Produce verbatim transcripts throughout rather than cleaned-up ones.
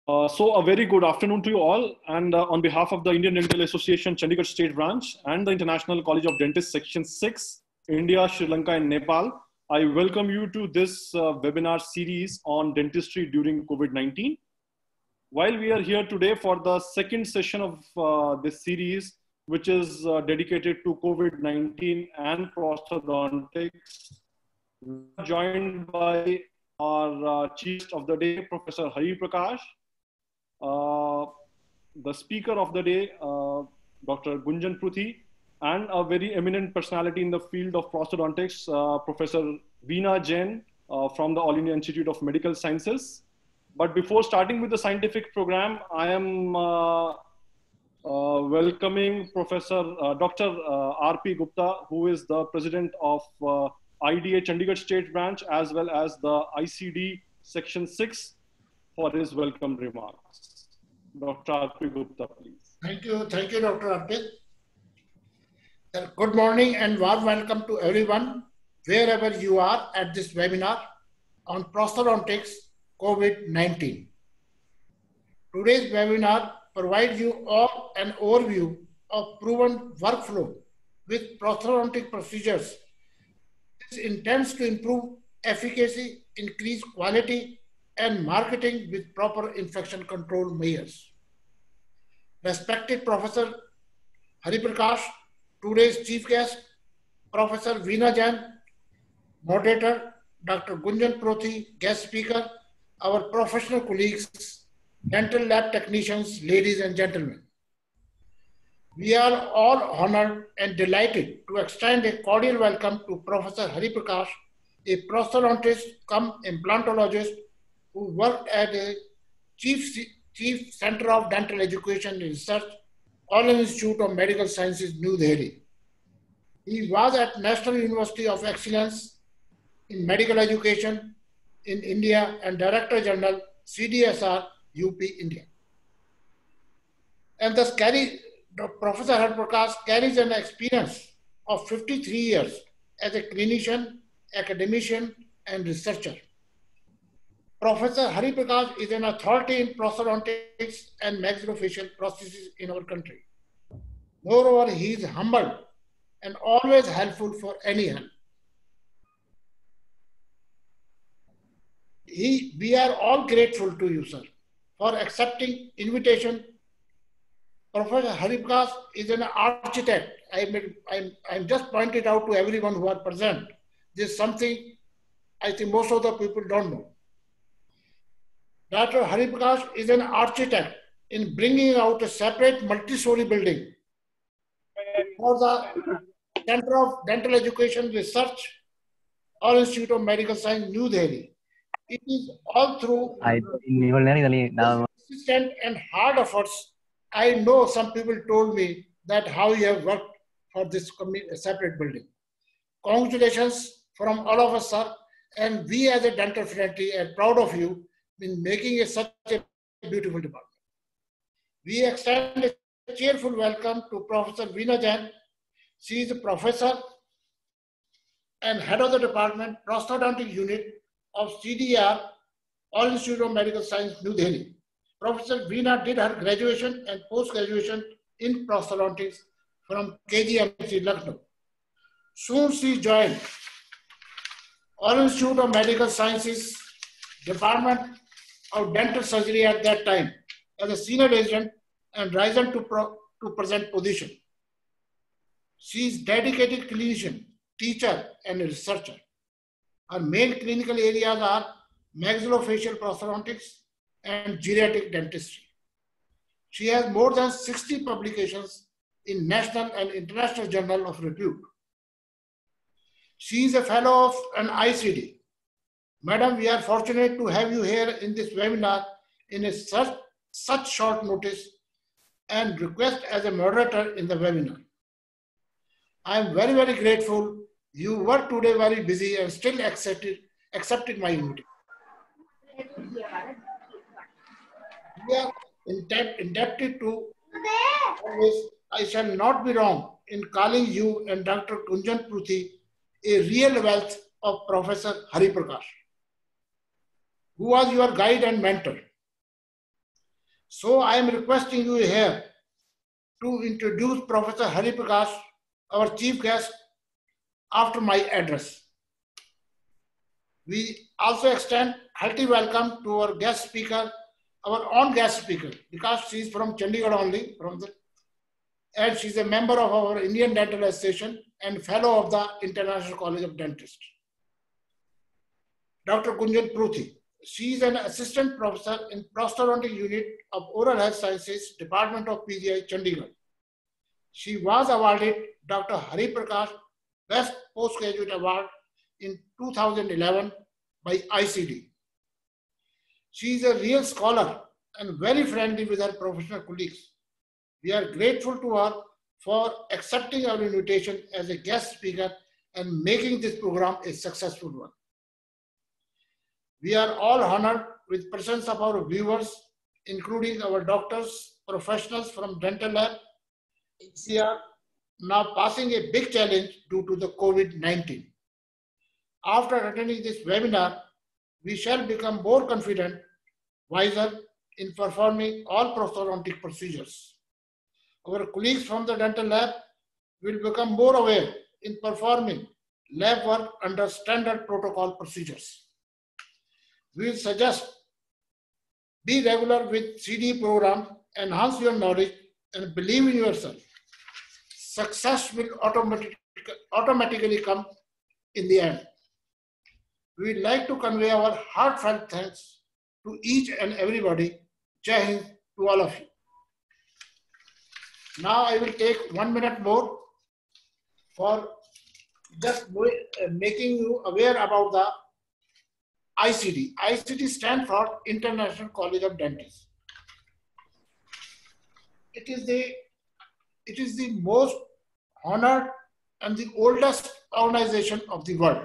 Uh, so a very good afternoon to you all, and uh, on behalf of the Indian Dental Association Chandigarh State Branch and the International College of Dentists Section six, India, Sri Lanka and Nepal, I welcome you to this uh, webinar series on dentistry during COVID nineteen. While we are here today for the second session of uh, this series, which is uh, dedicated to COVID nineteen and prosthodontics, we are joined by our uh, chief of the day, Professor Hari Prakash, uh, the speaker of the day, uh, Doctor Gunjan Pruthi, and a very eminent personality in the field of prosthodontics, uh, Professor Veena Jain uh, from the All India Institute of Medical Sciences. But before starting with the scientific program, I am uh, uh, welcoming Professor uh, Doctor Uh, R P Gupta, who is the president of uh, I D A Chandigarh State Branch, as well as the I C D Section six, for his welcome remarks. Doctor R P Gupta, please. Thank you. Thank you, Doctor Arpit. Good morning and warm welcome to everyone, wherever you are at this webinar on prosthodontics COVID nineteen. Today's webinar provides you all an overview of proven workflow with prosthodontic procedures. This intends to improve efficacy, increase quality, and marketing with proper infection control measures. Respected Professor Hari Prakash, today's chief guest, Professor Veena Jain, moderator, Doctor Gunjan Pruthi, guest speaker, our professional colleagues, dental lab technicians, ladies and gentlemen. We are all honored and delighted to extend a cordial welcome to Professor Hari Prakash, a prosthodontist cum implantologist who worked at a chief, chief Center of Dental Education and Research, All Institute of Medical Sciences, New Delhi. He was at National University of Excellence in Medical Education in India and Director General, C D S R, U P, India. And thus carry, Professor Hari Prakash carries an experience of fifty-three years as a clinician, academician, and researcher. Professor Hari Prakash is an authority in prosthodontics and maxillofacial prosthesis in our country. Moreover, he is humble and always helpful for any help. He, we are all grateful to you, sir, for accepting invitation. Professor Hari Prakash is an architect. I mean, I'm, I'm just pointed out to everyone who are present. This is something I think most of the people don't know. Doctor Hari Prakash is an architect in bringing out a separate multi-story building for the Center of Dental Education Research, All Institute of Medical Science, New Delhi. It is all through consistent and hard efforts. I know some people told me that how you have worked for this separate building. Congratulations from all of us, sir. And we as a dental fraternity are proud of you in making a, such a beautiful department. We extend a cheerful welcome to Professor Veena Jain. She is a professor and head of the department, prosthodontic unit of C D R, All Institute of Medical Science, New Delhi. Professor Veena did her graduation and post-graduation in prosthodontics from K G M C, Lucknow. Soon she joined All Institute of Medical Sciences, Department of Dental Surgery at that time as a senior resident and risen to, pro, to present position. She is dedicated clinician, teacher, and researcher. Her main clinical areas are maxillofacial prosthodontics and geriatric dentistry. She has more than sixty publications in national and international journals of repute. She is a fellow of an I C D. Madam, we are fortunate to have you here in this webinar in a such, such short notice and request as a moderator in the webinar. I am very, very grateful. You were today very busy and still accepted, accepted my invitation. We are indebted to always, I shall not be wrong in calling you and Doctor Gunjan Pruthi a real wealth of Professor Hari Prakash, who was your guide and mentor. So I am requesting you here to introduce Professor Hari Prakash, our chief guest, after my address. We also extend hearty welcome to our guest speaker, our own guest speaker, because she is from Chandigarh only, from the, and she is a member of our Indian Dental Association and fellow of the International College of Dentists. Doctor Gunjan Pruthi. She is an assistant professor in prosthodontic unit of Oral Health Sciences, Department of P G I, Chandigarh. She was awarded Doctor Hari Prakash Best Postgraduate Award in two thousand eleven by I C D. She is a real scholar and very friendly with her professional colleagues. We are grateful to her for accepting our invitation as a guest speaker and making this program a successful one. We are all honored with presence of our viewers, including our doctors, professionals from Dental Lab. We are now passing a big challenge due to the COVID nineteen. After attending this webinar, we shall become more confident, wiser in performing all prosthodontic procedures. Our colleagues from the Dental Lab will become more aware in performing lab work under standard protocol procedures. We will suggest be regular with C D program, enhance your knowledge, and believe in yourself. Success will automatic, automatically come in the end. We would like to convey our heartfelt thanks to each and everybody. Jai Hind to all of you. Now I will take one minute more for just making you aware about the I C D. I C D stands for International College of Dentists. It is the, it is the most honored and the oldest organization of the world.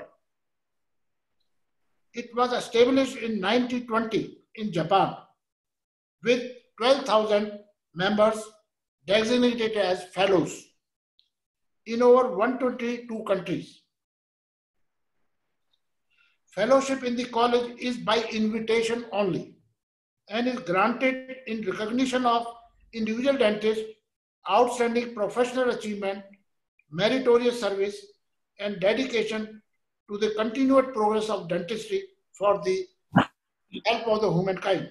It was established in nineteen twenty in Japan with twelve thousand members designated as fellows in over one hundred twenty-two countries. Fellowship in the college is by invitation only and is granted in recognition of individual dentists, outstanding professional achievement, meritorious service, and dedication to the continued progress of dentistry for the help of the humankind.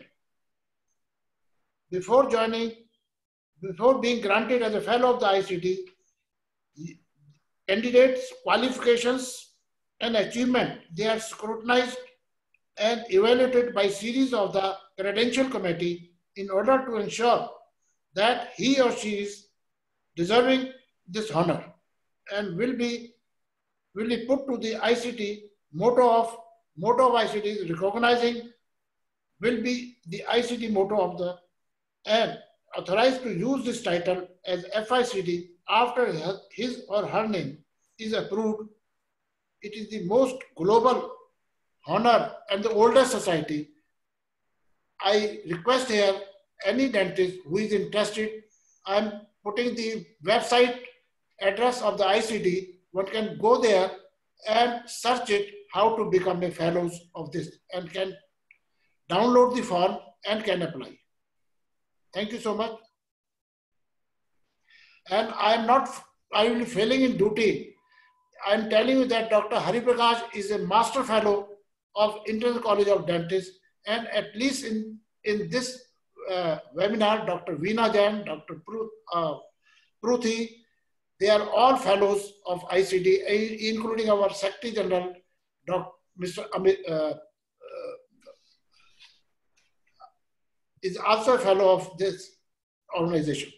Before joining, before being granted as a fellow of the I C D, candidates' qualifications and achievement, they are scrutinized and evaluated by series of the credential committee in order to ensure that he or she is deserving this honor and will be will be put to the I C T motto of motto of I C D is recognizing will be the I C D motto of the and authorized to use this title as F I C D after his or her name is approved. It is the most global honor and the oldest society. I request here any dentist who is interested, I am putting the website address of the I C D. One can go there and search it how to become a fellows of this and can download the form and can apply. Thank you so much. And I am not, I will be failing in duty. I am telling you that Doctor Hari Prakash is a master fellow of International College of Dentists, and at least in, in this uh, webinar, Doctor Veena Jain, Doctor Uh, Pruthi, they are all fellows of I C D, including our Secretary General, Doctor Mister Amit, uh, uh, is also a fellow of this organization.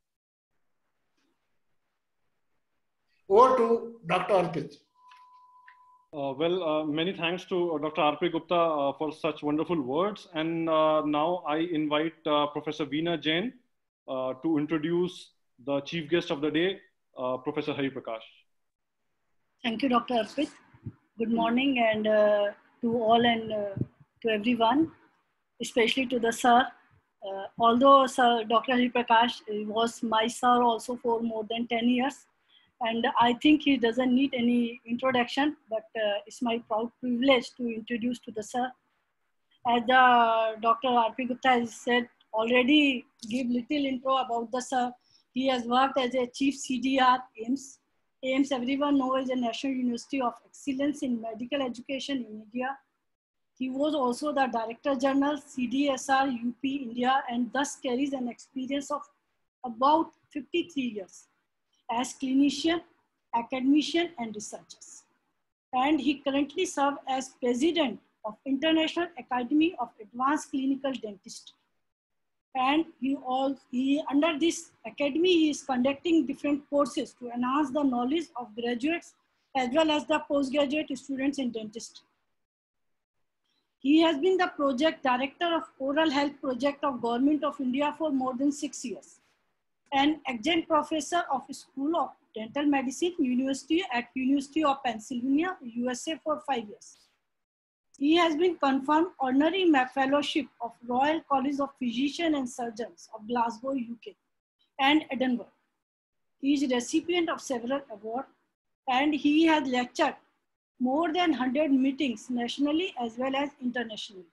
Over to Doctor Arpit. Uh, well, uh, many thanks to Doctor R P Gupta uh, for such wonderful words. And uh, now I invite uh, Professor Veena Jain uh, to introduce the chief guest of the day, uh, Professor Hari Prakash. Thank you, Doctor Arpit. Good morning and uh, to all and uh, to everyone, especially to the sir. Uh, although Sir Doctor Hari Prakash was my sir also for more than ten years, and I think he doesn't need any introduction, but uh, it's my proud privilege to introduce to the sir. As the Doctor R P Gupta has said, already give little intro about the sir. He has worked as a chief C D R AIIMS. AIIMS, everyone knows, is a National University of Excellence in Medical Education in India. He was also the Director General C D S R U P India, and thus carries an experience of about fifty-three years as clinician, academician, and researchers. And he currently serves as President of International Academy of Advanced Clinical Dentistry. And he all, he, under this academy, he is conducting different courses to enhance the knowledge of graduates as well as the postgraduate students in dentistry. He has been the project director of Oral Health Project of Government of India for more than six years. An adjunct professor of School of Dental Medicine, University at University of Pennsylvania, U S A for five years. He has been confirmed honorary fellowship of Royal College of Physicians and Surgeons of Glasgow, U K and Edinburgh. He is recipient of several awards, and he has lectured more than one hundred meetings nationally as well as internationally.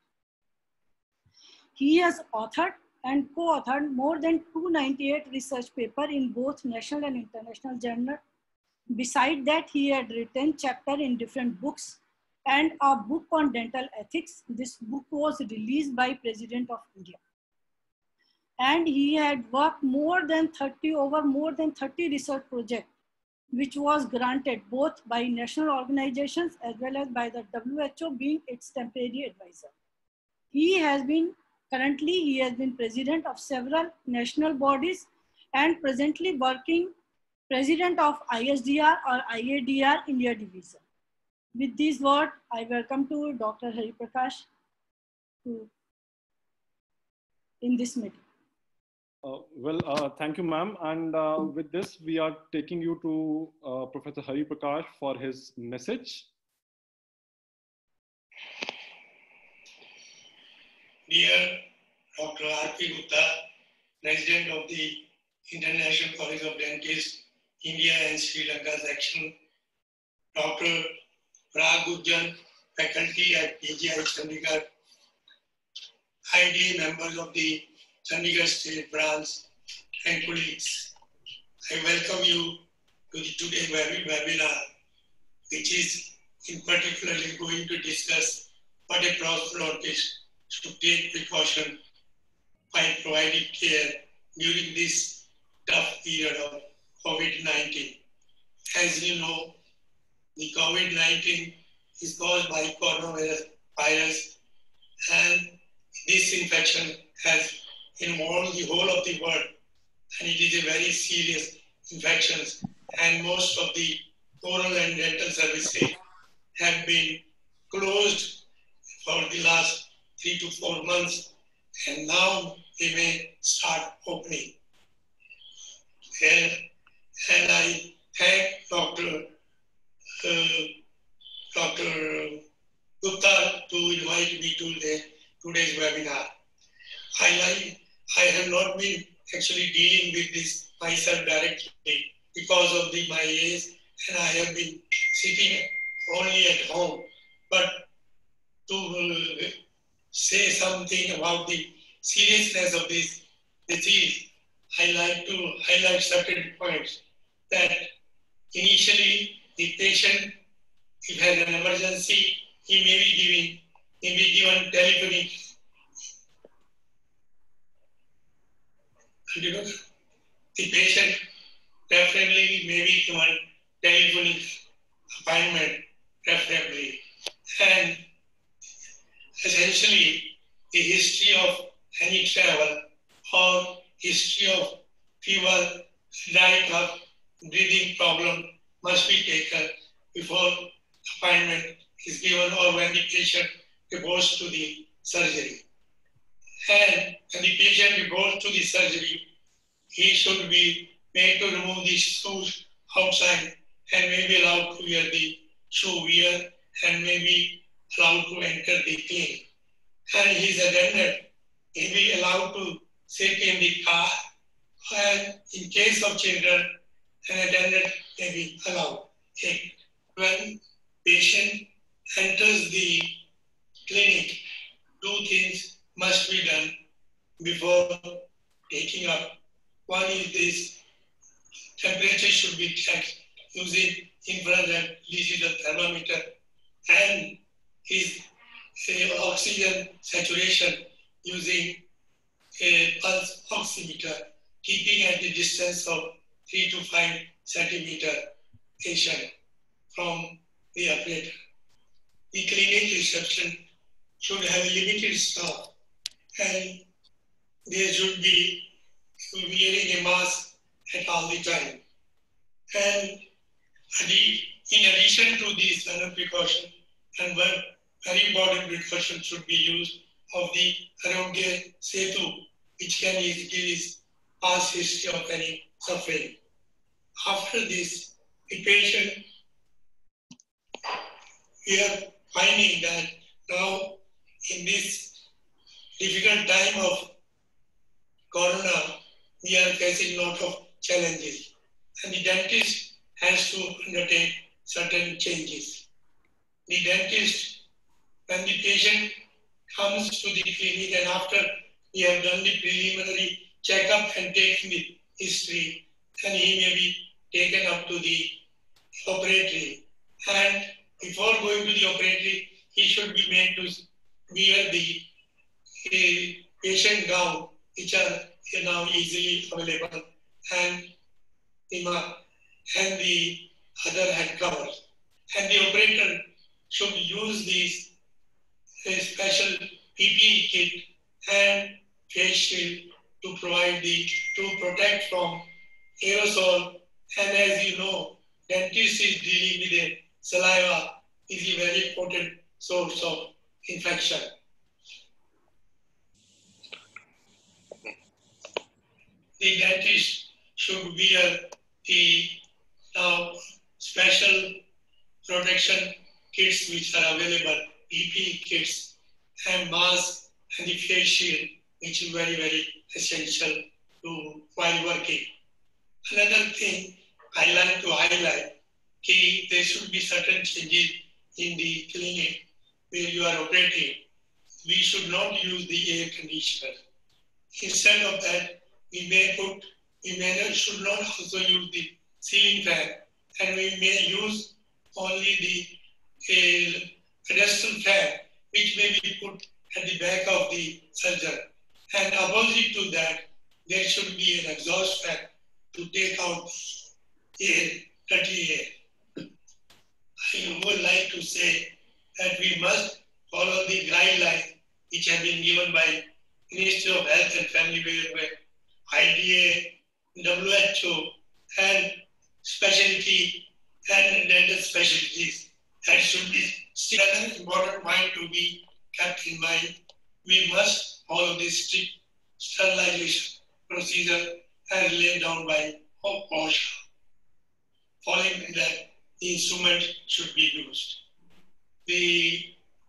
He has authored and co-authored more than two hundred ninety-eight research papers in both national and international journals. Besides that, he had written chapters in different books and a book on dental ethics. This book was released by President of India. And he had worked more than thirty, over more than thirty research projects, which was granted both by national organizations as well as by the W H O, being its temporary advisor. He has been, currently he has been president of several national bodies and presently working president of I S D R or I A D R India division. With these words, I welcome to Doctor Hari Prakash to, in this meeting. Uh, well, uh, thank you, ma'am. And uh, with this, we are taking you to uh, Professor Hari Prakash for his message. Dear Doctor R P Gupta, President of the International College of Dentists, India and Sri Lanka section, Doctor Parag Gujjan, faculty at P G I Chandigarh, I D A members of the Chandigarh State Branch, and colleagues. I welcome you to the today's webinar, which is in particular going to discuss what a prosthodontist should take precaution by providing care during this tough period of COVID nineteen. As you know, the COVID nineteen is caused by coronavirus virus, and this infection has involved the whole of the world, and it is a very serious infection, and most of the oral and dental services have been closed for the last three to four months, and now they may start opening. And, and I thank Doctor Uh, Doctor Gupta to invite me to the, today's webinar. I like, I have not been actually dealing with this myself directly because of the, my age, and I have been sitting only at home. But to uh, say something about the seriousness of this disease, I like to highlight certain points. That initially, the patient, if has an emergency, he may be given, may be given telephonic. You know, the patient definitely may be given telephonic appointment, preferably. And essentially, the history of any travel or history of fever, dry cough, breathing problem must be taken before appointment is given or when the patient goes to the surgery. And when the patient goes to the surgery, he should be made to remove the shoes outside and may be allowed to wear the shoe wear and may be allowed to enter the clinic. And his attendant may be allowed to sit in the car, and in case of children, an attendant may be allowed. When patient enters the clinic, two things must be done. before taking up. One is this: temperature should be checked using infrared digital thermometer, and his uh, oxygen saturation using a pulse oximeter, keeping at the distance of three to five centimeter patient from the operator. The clinic reception should have limited staff, and there should be wearing a mask at all the time. And in addition to these other precautions, and one very important precaution should be used of the Arogya Setu, which can give his past history of any suffering. After this, the patient, we are finding that now in this difficult time of Corona, we are facing a lot of challenges, and the dentist has to undertake certain changes. The dentist, when the patient comes to the clinic and after we have done the preliminary checkup and taken the history, then he may be taken up to the operatory. And before going to the operatory, he should be made to wear the uh, patient gown, which are now easily available, and the, and the other hand covers. And the operator should use these uh, special P P E kit and face shield to provide the, to protect from aerosol. And as you know, dentist is dealing with a saliva, is a very important source of infection. The dentist should wear the uh, special protection kits which are available, P P E kits and masks and the face shield, which is very, very essential to while working. Another thing I like to highlight, key, there should be certain changes in the clinic where you are operating. We should not use the air conditioner. Instead of that, we may put, we may not, should not also use the ceiling fan, and we may use only the uh, pedestal fan, which may be put at the back of the surgeon. And opposite to that, there should be an exhaust fan to take out air, dirty air. I would like to say that we must follow the guidelines which have been given by Ministry of Health and Family Welfare, I D A, W H O, and specialty and dental specialties. That should be still an important point to be kept in mind. We must follow this strict sterilization procedure as laid down by OSHA. Following that, the instrument should be used. The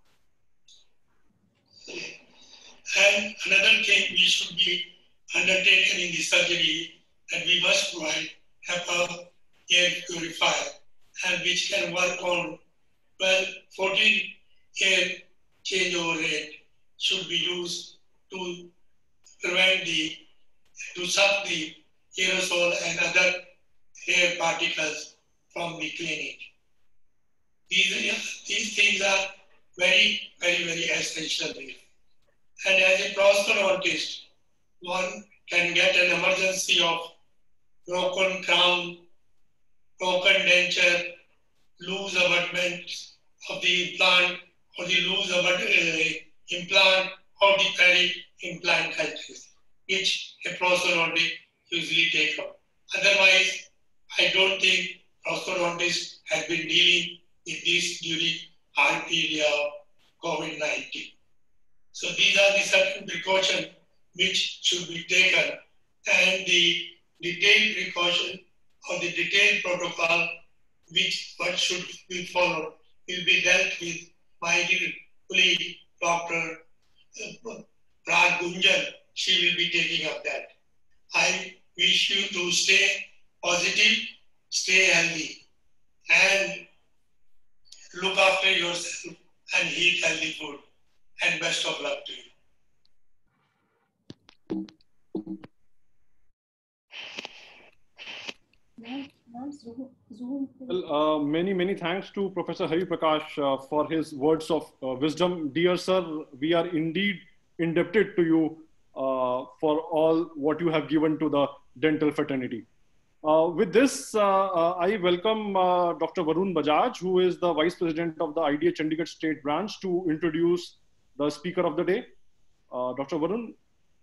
and another thing we should be undertaken in the surgery that we must provide HEPA air purifier, and which can work on twelve, fourteen air changeover rate should be used to prevent the, to suck the aerosol and other air particles from the clinic. These, these things are very, very, very essential here. And as a prosthodontist, one can get an emergency of broken crown, broken denture, loose abutment of the implant, or the loose abut- uh, implant or the peri-implant countries, which a prosthodontist usually take up. Otherwise, I don't think prosthodontists have been dealing with this during our period of COVID nineteen. So these are the certain precautions which should be taken, and the detailed precaution or the detailed protocol which what should be followed will be dealt with by the colleague, Doctor Prag Gunjan. She will be taking up that. I wish you to stay positive, stay healthy, and look after yourself and eat healthy food. And best of luck to you. Well, uh, many, many thanks to Professor Hari Prakash uh, for his words of uh, wisdom. Dear sir, we are indeed indebted to you uh, for all what you have given to the dental fraternity. Uh, with this, uh, uh, I welcome uh, Doctor Varun Bajaj, who is the Vice President of the I D A Chandigarh State Branch, to introduce the speaker of the day. Uh, Doctor Varun.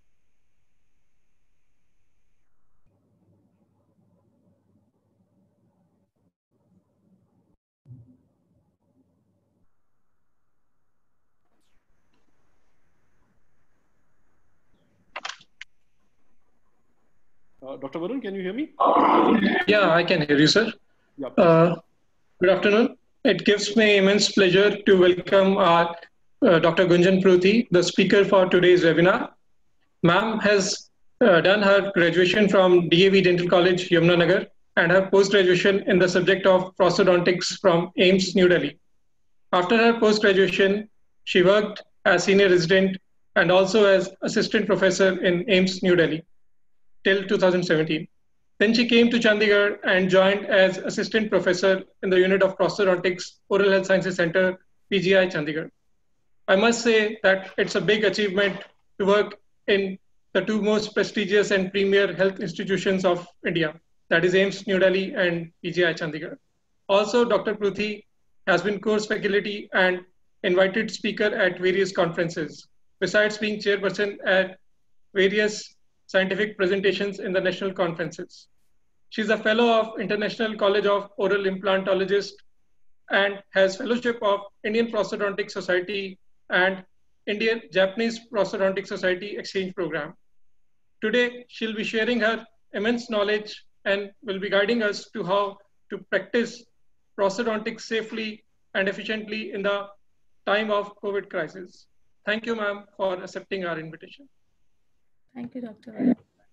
Uh, Doctor Varun, can you hear me? Yeah, I can hear you, sir. Yeah, uh, good afternoon. It gives me immense pleasure to welcome our uh, Doctor Gunjan Pruthi, the speaker for today's webinar. Ma'am has uh, done her graduation from D A V Dental College, Yamunanagar, and her post-graduation in the subject of prosthodontics from AIIMS, New Delhi. After her post-graduation, she worked as senior resident and also as assistant professor in AIIMS, New Delhi till two thousand seventeen. Then she came to Chandigarh and joined as assistant professor in the unit of prosthodontics, Oral Health Sciences Center, P G I, Chandigarh. I must say that it's a big achievement to work in the two most prestigious and premier health institutions of India, that is AIIMS, New Delhi and P G I, Chandigarh. Also, Doctor Pruthi has been course faculty and invited speaker at various conferences, besides being chairperson at various scientific presentations in the national conferences. She's a fellow of International College of Oral Implantologists and has fellowship of Indian Prosthodontic Society and Indian Japanese Prosthodontic Society exchange program. Today, she'll be sharing her immense knowledge and will be guiding us to how to practice prosthodontics safely and efficiently in the time of COVID crisis. Thank you, ma'am, for accepting our invitation. Thank you, Doctor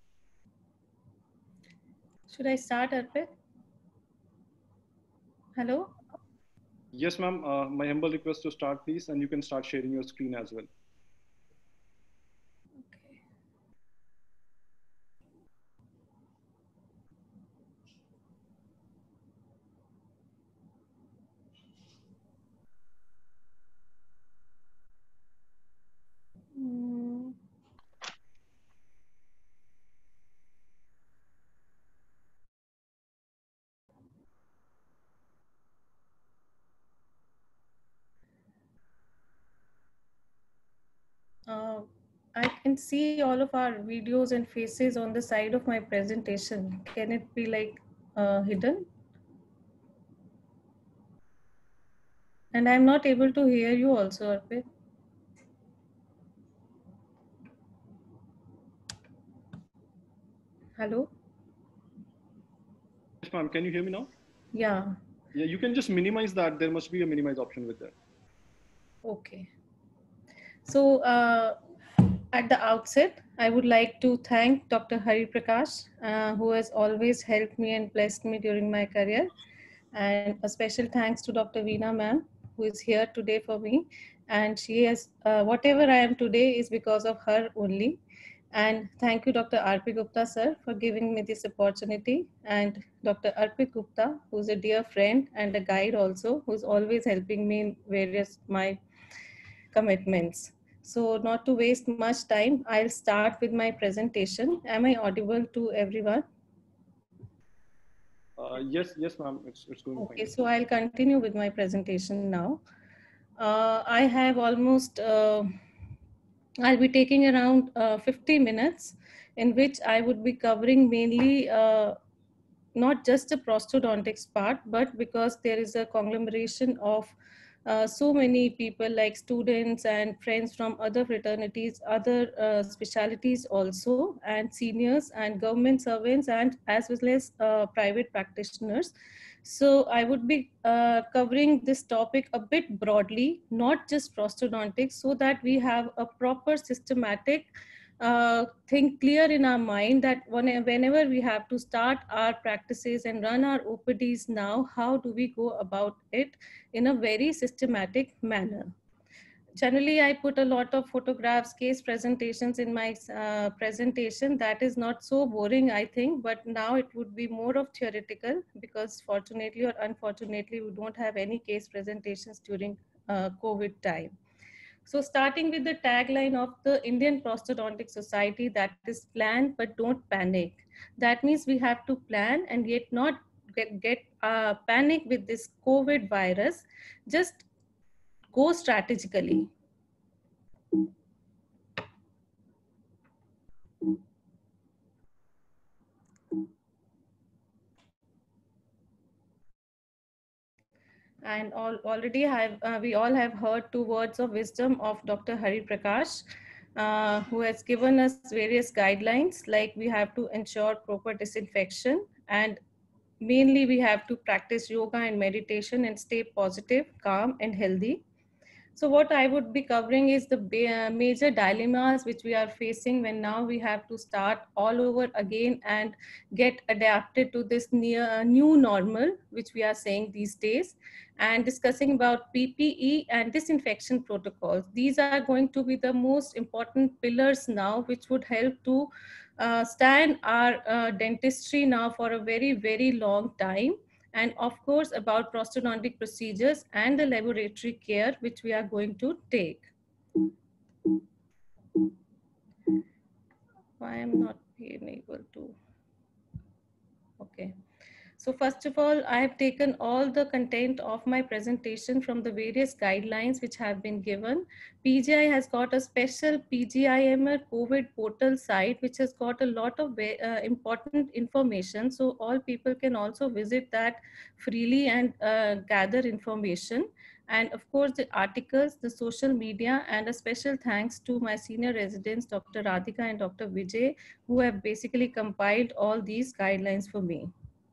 Should I start, Arpit? Hello? Yes, ma'am. Uh, my humble request to start, please, and you can start sharing your screen as well. Okay. Mm. Uh, I can see all of our videos and faces on the side of my presentation. Can it be like uh, hidden? And I'm not able to hear you also, Arpit. Hello? Yes, ma'am. Can you hear me now? Yeah. Yeah, you can just minimize that. There must be a minimize option with that. Okay. So uh, at the outset, I would like to thank Doctor Hari Prakash, uh, who has always helped me and blessed me during my career. And a special thanks to Doctor Veena ma'am, who is here today for me. And she has, uh, whatever I am today is because of her only. And thank you, Doctor R P Gupta, sir, for giving me this opportunity. And Doctor Arpit Gupta, who's a dear friend and a guide also, who's always helping me in various my commitments. So not to waste much time, I'll start with my presentation. Am I audible to everyone? Uh, yes, yes, ma'am. It's, it's going Okay, fine. so I'll continue with my presentation now. Uh, I have almost, uh, I'll be taking around uh, fifty minutes in which I would be covering mainly uh, not just the prosthodontics part, but because there is a conglomeration of uh, so many people like students and friends from other fraternities, other uh, specialities also, and seniors and government servants, and as well as uh, private practitioners. So I would be uh, covering this topic a bit broadly, not just prosthodontics, so that we have a proper systematic uh, thing clear in our mind that whenever we have to start our practices and run our O P Ds now, how do we go about it in a very systematic manner? generally I put a lot of photographs, case presentations in my uh, presentation. That is not so boring, I think, but now it would be more of theoretical, because fortunately or unfortunately, we don't have any case presentations during uh, COVID time. So starting with the tagline of the Indian Prosthodontic Society, that is plan but don't panic. That means we have to plan and yet not get, get uh, panic with this COVID virus. Just go strategically. And all, already have, uh, we all have heard two words of wisdom of Doctor Hari Prakash, uh, who has given us various guidelines, like we have to ensure proper disinfection, and mainly we have to practice yoga and meditation and stay positive, calm and healthy. So what I would be covering is the major dilemmas which we are facing when now we have to start all over again and get adapted to this near, new normal, which we are saying these days, and discussing about P P E and disinfection protocols. These are going to be the most important pillars now, which would help to uh, stand our uh, dentistry now for a very, very long time. And of course, about prosthodontic procedures and the laboratory care which we are going to take. I am not being able to. Okay. So first of all, I have taken all the content of my presentation from the various guidelines which have been given. P G I has got a special P G I M R COVID portal site, which has got a lot of uh, important information. So all people can also visit that freely and uh, gather information. And of course, the articles, the social media, and a special thanks to my senior residents, Doctor Radhika and Doctor Vijay, who have basically compiled all these guidelines for me.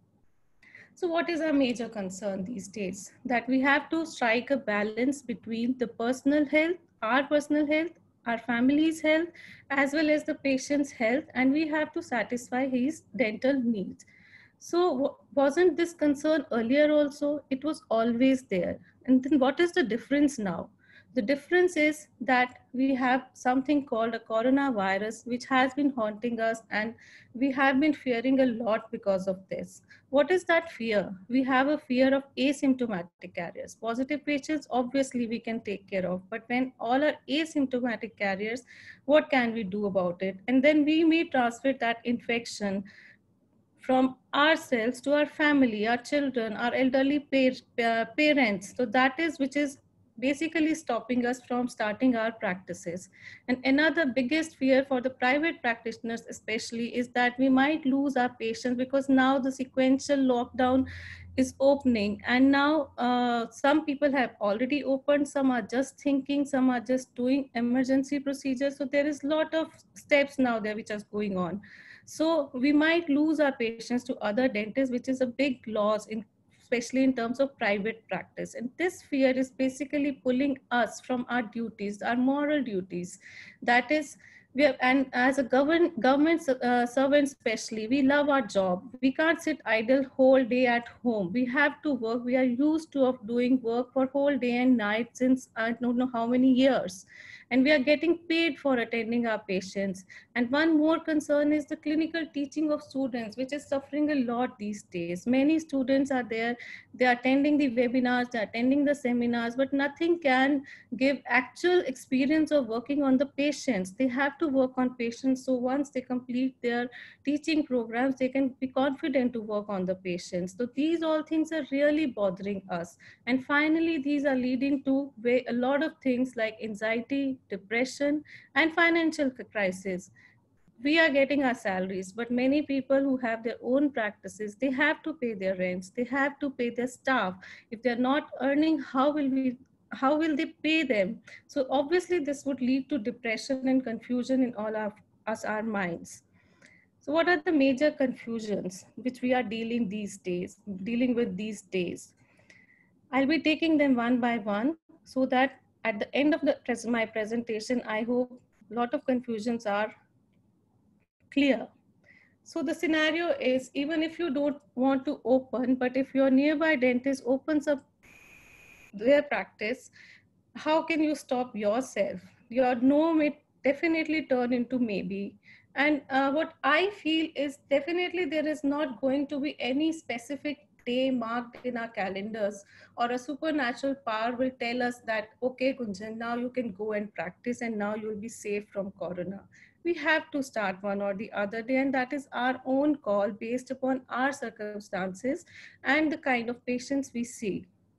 So what is our major concern these days? That we have to strike a balance between the personal health, our personal health, our family's health, as well as the patient's health, and we have to satisfy his dental needs. So wasn't this concern earlier also? It was always there. And then what is the difference now? The difference is that we have something called a coronavirus, which has been haunting us, and we have been fearing a lot because of this. What is that fear? We have a fear of asymptomatic carriers. Positive patients, obviously we can take care of, but when all are asymptomatic carriers, what can we do about it? And then we may transfer that infection from ourselves to our family, our children, our elderly par parents. So that is which is basically stopping us from starting our practices. And another biggest fear for the private practitioners especially is that we might lose our patients, because now the sequential lockdown is opening, and now uh, some people have already opened, some are just thinking, some are just doing emergency procedures. So there is a lot of steps now there which is going on. So we might lose our patients to other dentists, which is a big loss, in, especially in terms of private practice. And this fear is basically pulling us from our duties, our moral duties. That is, we have, and as a government, government uh, servant especially, we love our job. We can't sit idle whole day at home. We have to work. We are used to of doing work for whole day and night since I don't know how many years. And we are getting paid for attending our patients. And one more concern is the clinical teaching of students, which is suffering a lot these days. Many students are there, they are attending the webinars, they're attending the seminars, but nothing can give actual experience of working on the patients. They have to work on patients. So once they complete their teaching programs, they can be confident to work on the patients. So these all things are really bothering us. And finally, these are leading to a lot of things like anxiety, depression, and financial crisis. We are getting our salaries, but many people who have their own practices, they have to pay their rents, they have to pay their staff. If they're not earning, how will we, how will they pay them? So obviously this would lead to depression and confusion in all of us, our minds. So what are the major confusions which we are dealing these days, dealing with these days? I'll be taking them one by one, so that at the end of the pres my presentation, I hope a lot of confusions are clear. So the scenario is, even if you don't want to open, but if your nearby dentist opens up their practice, how can you stop yourself? Your no may definitely turn into maybe. And uh, what I feel is definitely there is not going to be any specific day marked in our calendars, or a supernatural power will tell us that, okay, Gunjan, now you can go and practice and now you'll be safe from Corona. We have to start one or the other day, and that is our own call based upon our circumstances and the kind of patients we see.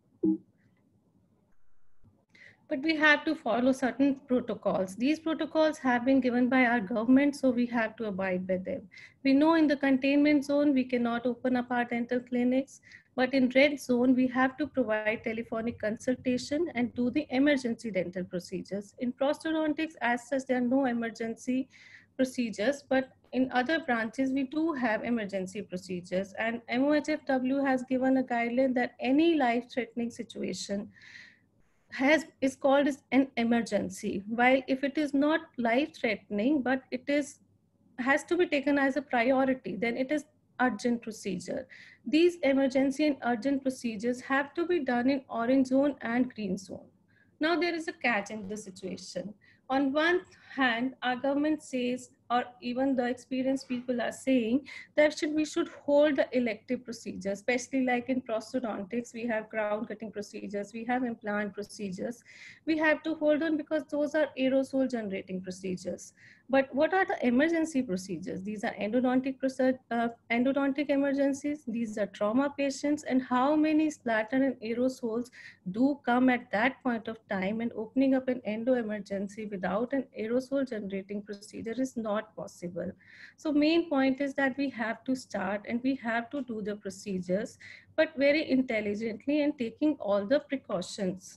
But we have to follow certain protocols. These protocols have been given by our government, so we have to abide by them. We know in the containment zone, we cannot open up our dental clinics, but in red zone, we have to provide telephonic consultation and do the emergency dental procedures. In prosthodontics, as such, there are no emergency procedures, but in other branches, we do have emergency procedures. And M O H F W has given a guideline that any life-threatening situation has is called as an emergency, while if it is not life threatening but it is has to be taken as a priority, then it is urgent procedure. These emergency and urgent procedures have to be done in orange zone and green zone. Now there is a catch in the situation. On one hand, our government says, or even the experienced people are saying, that should we should hold the elective procedures, especially like in prosthodontics, we have crown cutting procedures, we have implant procedures. We have to hold on because those are aerosol generating procedures. But what are the emergency procedures? These are endodontic, uh, endodontic emergencies. These are trauma patients. And how many splatter and aerosols do come at that point of time, and opening up an endo emergency without an aerosol generating procedure is not possible. So main point is that we have to start and we have to do the procedures, but very intelligently and taking all the precautions.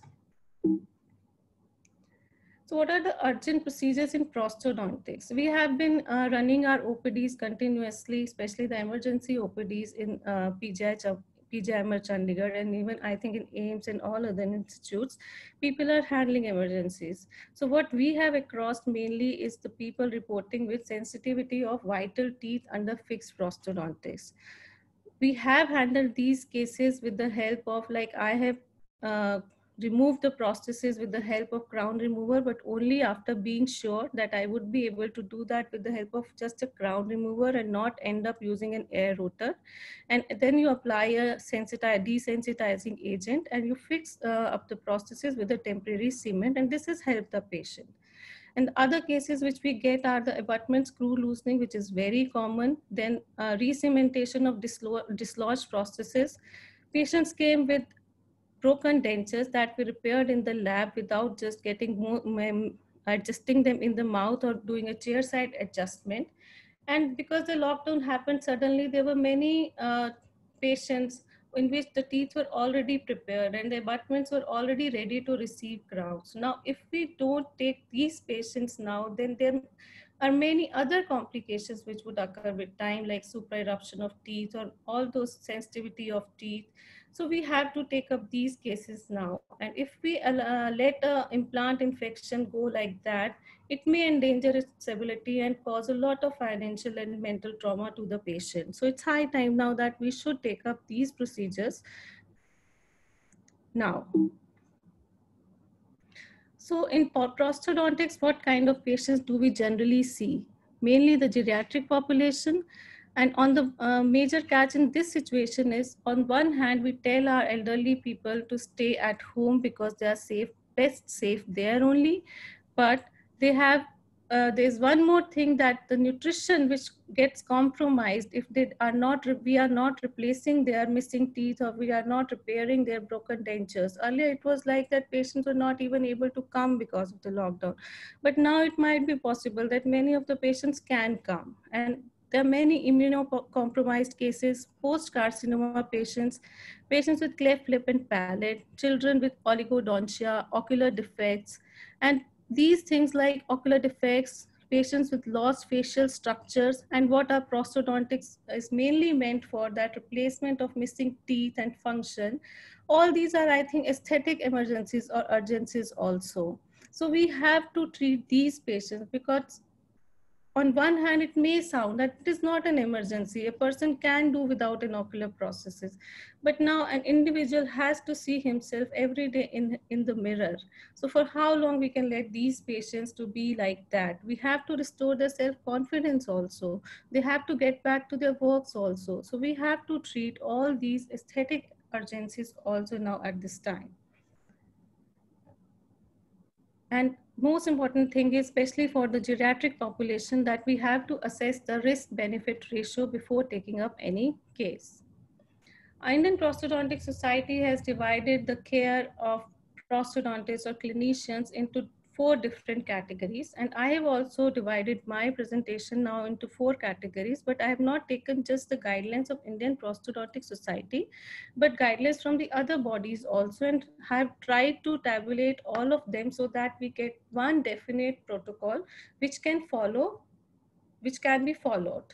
So what are the urgent procedures in prosthodontics? We have been uh, running our O P Ds continuously, especially the emergency O P Ds in uh, P G I, P G I M R Chandigarh, and even I think in A I M S and all other institutes, people are handling emergencies. So what we have across mainly is the people reporting with sensitivity of vital teeth under fixed prosthodontics. We have handled these cases with the help of, like I have uh, remove the prosthesis with the help of crown remover, but only after being sure that I would be able to do that with the help of just a crown remover and not end up using an air rotor. And then you apply a sensitize, desensitizing agent and you fix uh, up the prosthesis with a temporary cement, and this has helped the patient. And the other cases which we get are the abutment screw loosening, which is very common. Then uh, re-cementation of dislo dislodged prosthesis. Patients came with broken dentures that we repaired in the lab without just getting more, um, adjusting them in the mouth or doing a chair side adjustment. And because the lockdown happened suddenly, there were many uh, patients in which the teeth were already prepared and the abutments were already ready to receive crowns. Now, if we don't take these patients now, then there are many other complications which would occur with time, like supra-eruption of teeth or all those sensitivity of teeth. So we have to take up these cases now. And if we uh, let an implant infection go like that, it may endanger its stability and cause a lot of financial and mental trauma to the patient. So it's high time now that we should take up these procedures now. So in prosthodontics, what kind of patients do we generally see? Mainly the geriatric population. And on the uh, major catch in this situation is, on one hand, we tell our elderly people to stay at home because they are safe, best safe there only. But they have, uh, there's one more thing, that the nutrition which gets compromised if they are not, we are not replacing their missing teeth or we are not repairing their broken dentures. Earlier it was like that patients were not even able to come because of the lockdown. But now it might be possible that many of the patients can come. And there are many immunocompromised cases, post-carcinoma patients, patients with cleft lip and palate, children with oligodontia, ocular defects, and these things like ocular defects, patients with lost facial structures, and what our prosthodontics is mainly meant for, that replacement of missing teeth and function. All these are, I think, aesthetic emergencies or urgencies also. So we have to treat these patients because on one hand, it may sound that it is not an emergency. A person can do without inocular processes. But now an individual has to see himself every day in, in the mirror. So for how long we can let these patients to be like that? We have to restore their self-confidence also. They have to get back to their works also. So we have to treat all these aesthetic urgencies also now at this time. And most important thing is, especially for the geriatric population, that we have to assess the risk-benefit ratio before taking up any case. Indian Prosthodontic Society has divided the care of prosthodontists or clinicians into four different categories. And I have also divided my presentation now into four categories, but I have not taken just the guidelines of Indian Prosthodontic Society, but guidelines from the other bodies also, and have tried to tabulate all of them so that we get one definite protocol which can follow, which can be followed.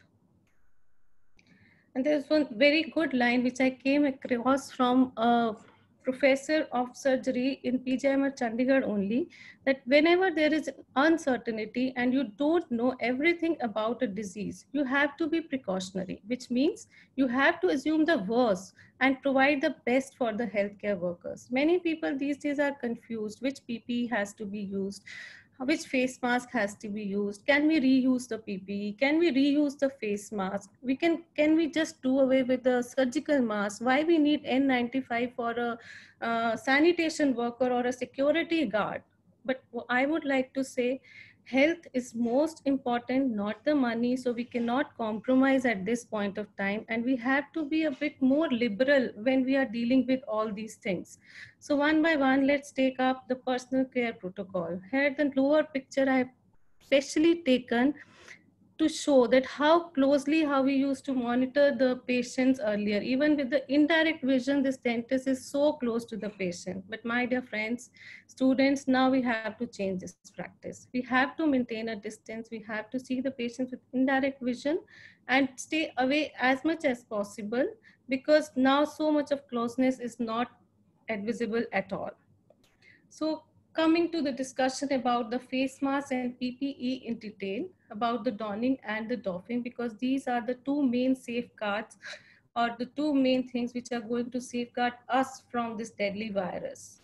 And there's one very good line which I came across from a professor of surgery in P G I M Chandigarh only, that whenever there is uncertainty and you don't know everything about a disease, you have to be precautionary, which means you have to assume the worst and provide the best for the healthcare workers. Many people these days are confused which P P E has to be used, which face mask has to be used. Can we reuse the P P E? Can we reuse the face mask? We can, can we just do away with the surgical mask? Why we need N ninety-five for a uh, sanitation worker or a security guard? But I would like to say, health is most important, not the money. So we cannot compromise at this point of time. And we have to be a bit more liberal when we are dealing with all these things. So one by one, let's take up the personal care protocol. Here, the lower picture I have specially taken to show that how closely how we used to monitor the patients earlier. Even with the indirect vision, this dentist is so close to the patient. But my dear friends, students, now we have to change this practice. We have to maintain a distance. We have to see the patients with indirect vision and stay away as much as possible, because now so much of closeness is not advisable at all. So coming to the discussion about the face mask and P P E in detail, about the donning and the doffing, because these are the two main safeguards or the two main things which are going to safeguard us from this deadly virus.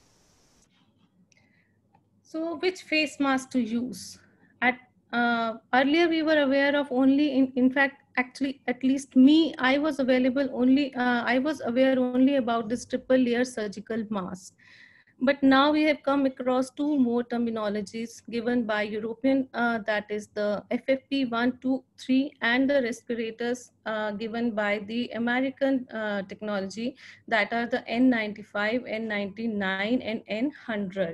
So which face mask to use? At uh, earlier we were aware of only, in, in fact, actually, at least me, I was available only, uh, I was aware only about this triple layer surgical mask. But now we have come across two more terminologies given by European, uh, that is the F F P one, two, three, and the respirators uh, given by the American uh, technology, that are the N ninety-five, N ninety-nine, and N one hundred.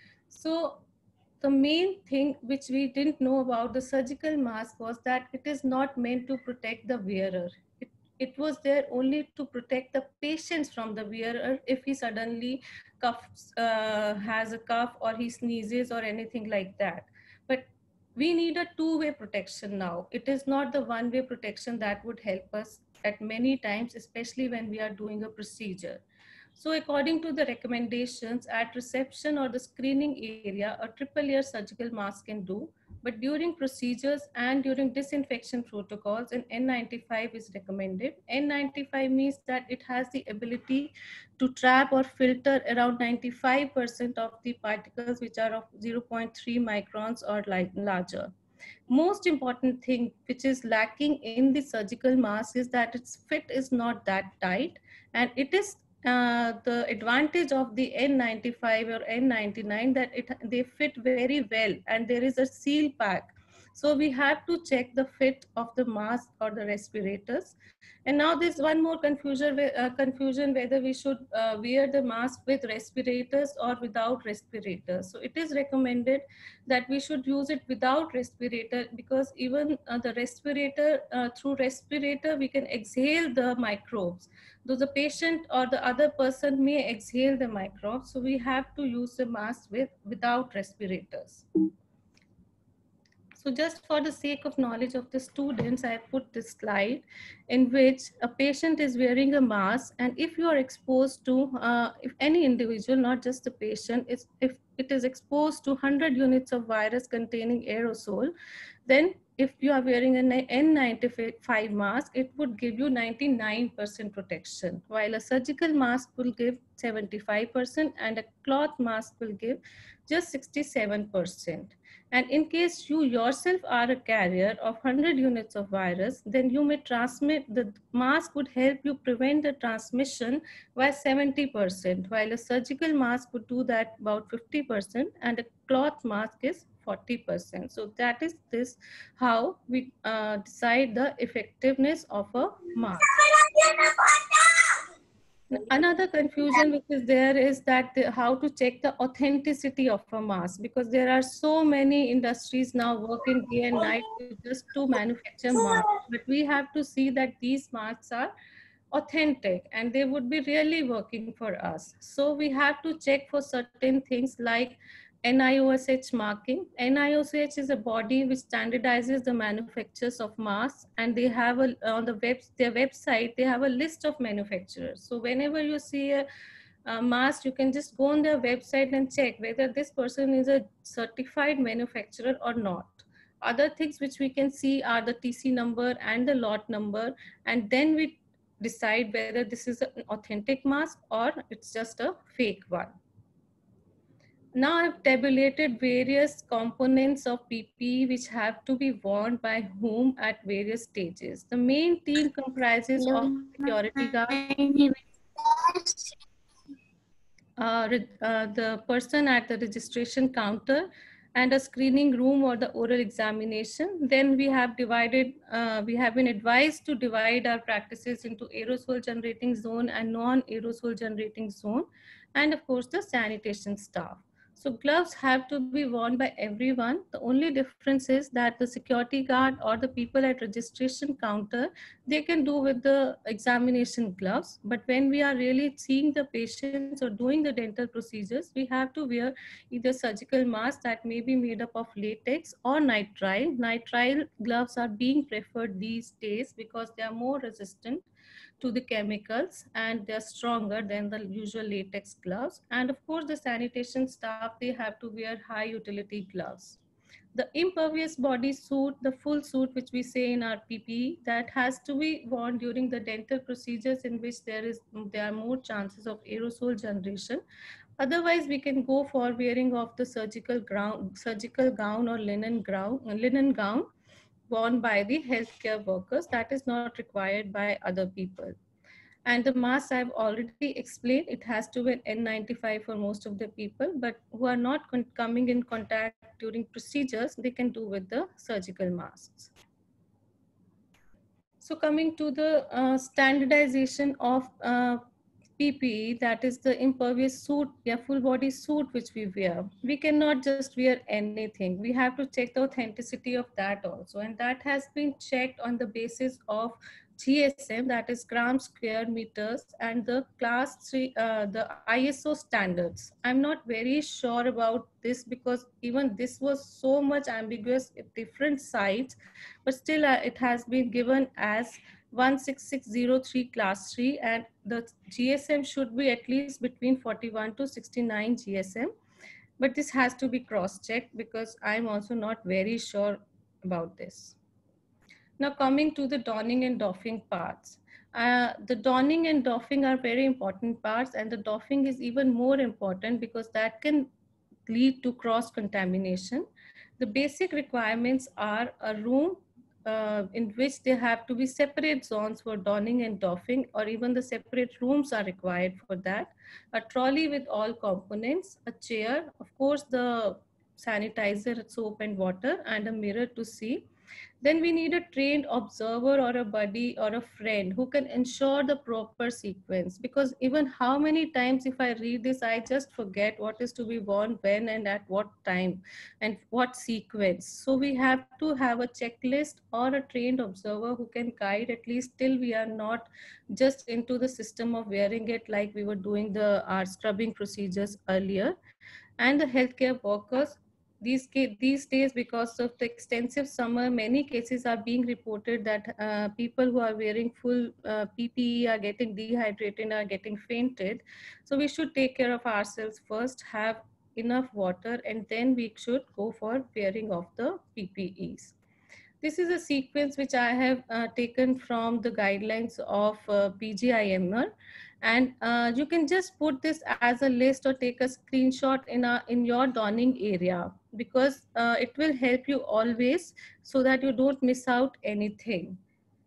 So the main thing which we didn't know about the surgical mask was that it is not meant to protect the wearer. It, it was there only to protect the patients from the wearer if he suddenly coughs, uh, has a cough, or he sneezes or anything like that. But we need a two-way protection now. It is not the one-way protection that would help us at many times, especially when we are doing a procedure. So according to the recommendations, at reception or the screening area, a triple layer surgical mask can do, but during procedures and during disinfection protocols, an N ninety-five is recommended. N ninety-five means that it has the ability to trap or filter around ninety-five percent of the particles which are of zero point three microns or like larger. Most important thing which is lacking in the surgical mask is that its fit is not that tight, and it is Uh, the advantage of the N ninety-five or N ninety-nine that it they fit very well, and there is a seal pack. So we have to check the fit of the mask or the respirators. And now there's one more confusion, uh, confusion whether we should uh, wear the mask with respirators or without respirators. So it is recommended that we should use it without respirator, because even uh, the respirator, uh, through respirator, we can exhale the microbes. Though the patient or the other person may exhale the microbes, so we have to use the mask with, without respirators. So just for the sake of knowledge of the students, I have put this slide in which a patient is wearing a mask, and if you are exposed to, uh, if any individual, not just the patient, is, if it is exposed to one hundred units of virus containing aerosol, then if you are wearing an N ninety-five mask, it would give you ninety-nine percent protection, while a surgical mask will give seventy-five percent and a cloth mask will give just sixty-seven percent. And in case you yourself are a carrier of one hundred units of virus, then you may transmit, the mask would help you prevent the transmission by seventy percent, while a surgical mask would do that about fifty percent and a cloth mask is forty percent. So that is this how we uh, decide the effectiveness of a mask. Another confusion which is there is that the, how to check the authenticity of a mask, because there are so many industries now working day and night just to manufacture masks. But we have to see that these masks are authentic and they would be really working for us. So we have to check for certain things like N I O S H marking. N I O S H is a body which standardizes the manufacturers of masks, and they have a, on the web, their website, they have a list of manufacturers. So whenever you see a, a mask, you can just go on their website and check whether this person is a certified manufacturer or not. Other things which we can see are the T C number and the lot number, and then we decide whether this is an authentic mask or it's just a fake one. Now I've tabulated various components of P P E which have to be worn by whom at various stages. The main team comprises of security guard, uh, uh, the person at the registration counter, and a screening room or the oral examination. Then we have divided, uh, we have been advised to divide our practices into aerosol generating zone and non-aerosol generating zone, and of course the sanitation staff. So gloves have to be worn by everyone. The only difference is that the security guard or the people at registration counter, they can do with the examination gloves. But when we are really seeing the patients or doing the dental procedures, we have to wear either surgical masks that may be made up of latex or nitrile. Nitrile gloves are being preferred these days because they are more resistant to the chemicals and they're stronger than the usual latex gloves. And of course, the sanitation staff, they have to wear high utility gloves. The impervious body suit, the full suit which we say in our P P E, that has to be worn during the dental procedures in which there is there are more chances of aerosol generation. Otherwise, we can go for wearing of the surgical gown, surgical gown or linen gown, linen gown worn by the healthcare workers. That is not required by other people. And the mask I've already explained, it has to be an N ninety-five for most of the people, but who are not coming in contact during procedures, they can do with the surgical masks. So coming to the uh, standardization of uh, P P E, that is the impervious suit, yeah, full body suit which we wear. We cannot just wear anything. We have to check the authenticity of that also. And that has been checked on the basis of G S M, that is grams square meters, and the class three, uh, the I S O standards. I'm not very sure about this because even this was so much ambiguous at different sites, but still uh, it has been given as one six six zero three class three, and the G S M should be at least between forty-one to sixty-nine G S M. But this has to be cross-checked because I'm also not very sure about this. Now coming to the donning and doffing parts. Uh, the donning and doffing are very important parts, and the doffing is even more important because that can lead to cross-contamination. The basic requirements are a room uh, in which there have to be separate zones for donning and doffing, or even the separate rooms are required for that. A trolley with all components, a chair, of course the sanitizer, soap and water, and a mirror to see. Then we need a trained observer or a buddy or a friend who can ensure the proper sequence, because even how many times if I read this, I just forget what is to be worn when and at what time and what sequence. So we have to have a checklist or a trained observer who can guide at least till we are not just into the system of wearing it like we were doing the our scrubbing procedures earlier. And the healthcare workers, These, these days, because of the extensive summer, many cases are being reported that uh, people who are wearing full uh, P P E are getting dehydrated, are getting fainted. So we should take care of ourselves first, have enough water, and then we should go for wearing of the P P Es. This is a sequence which I have uh, taken from the guidelines of uh, P G I M R, and uh, you can just put this as a list or take a screenshot in, a, in your donning area, because uh, it will help you always so that you don't miss out anything.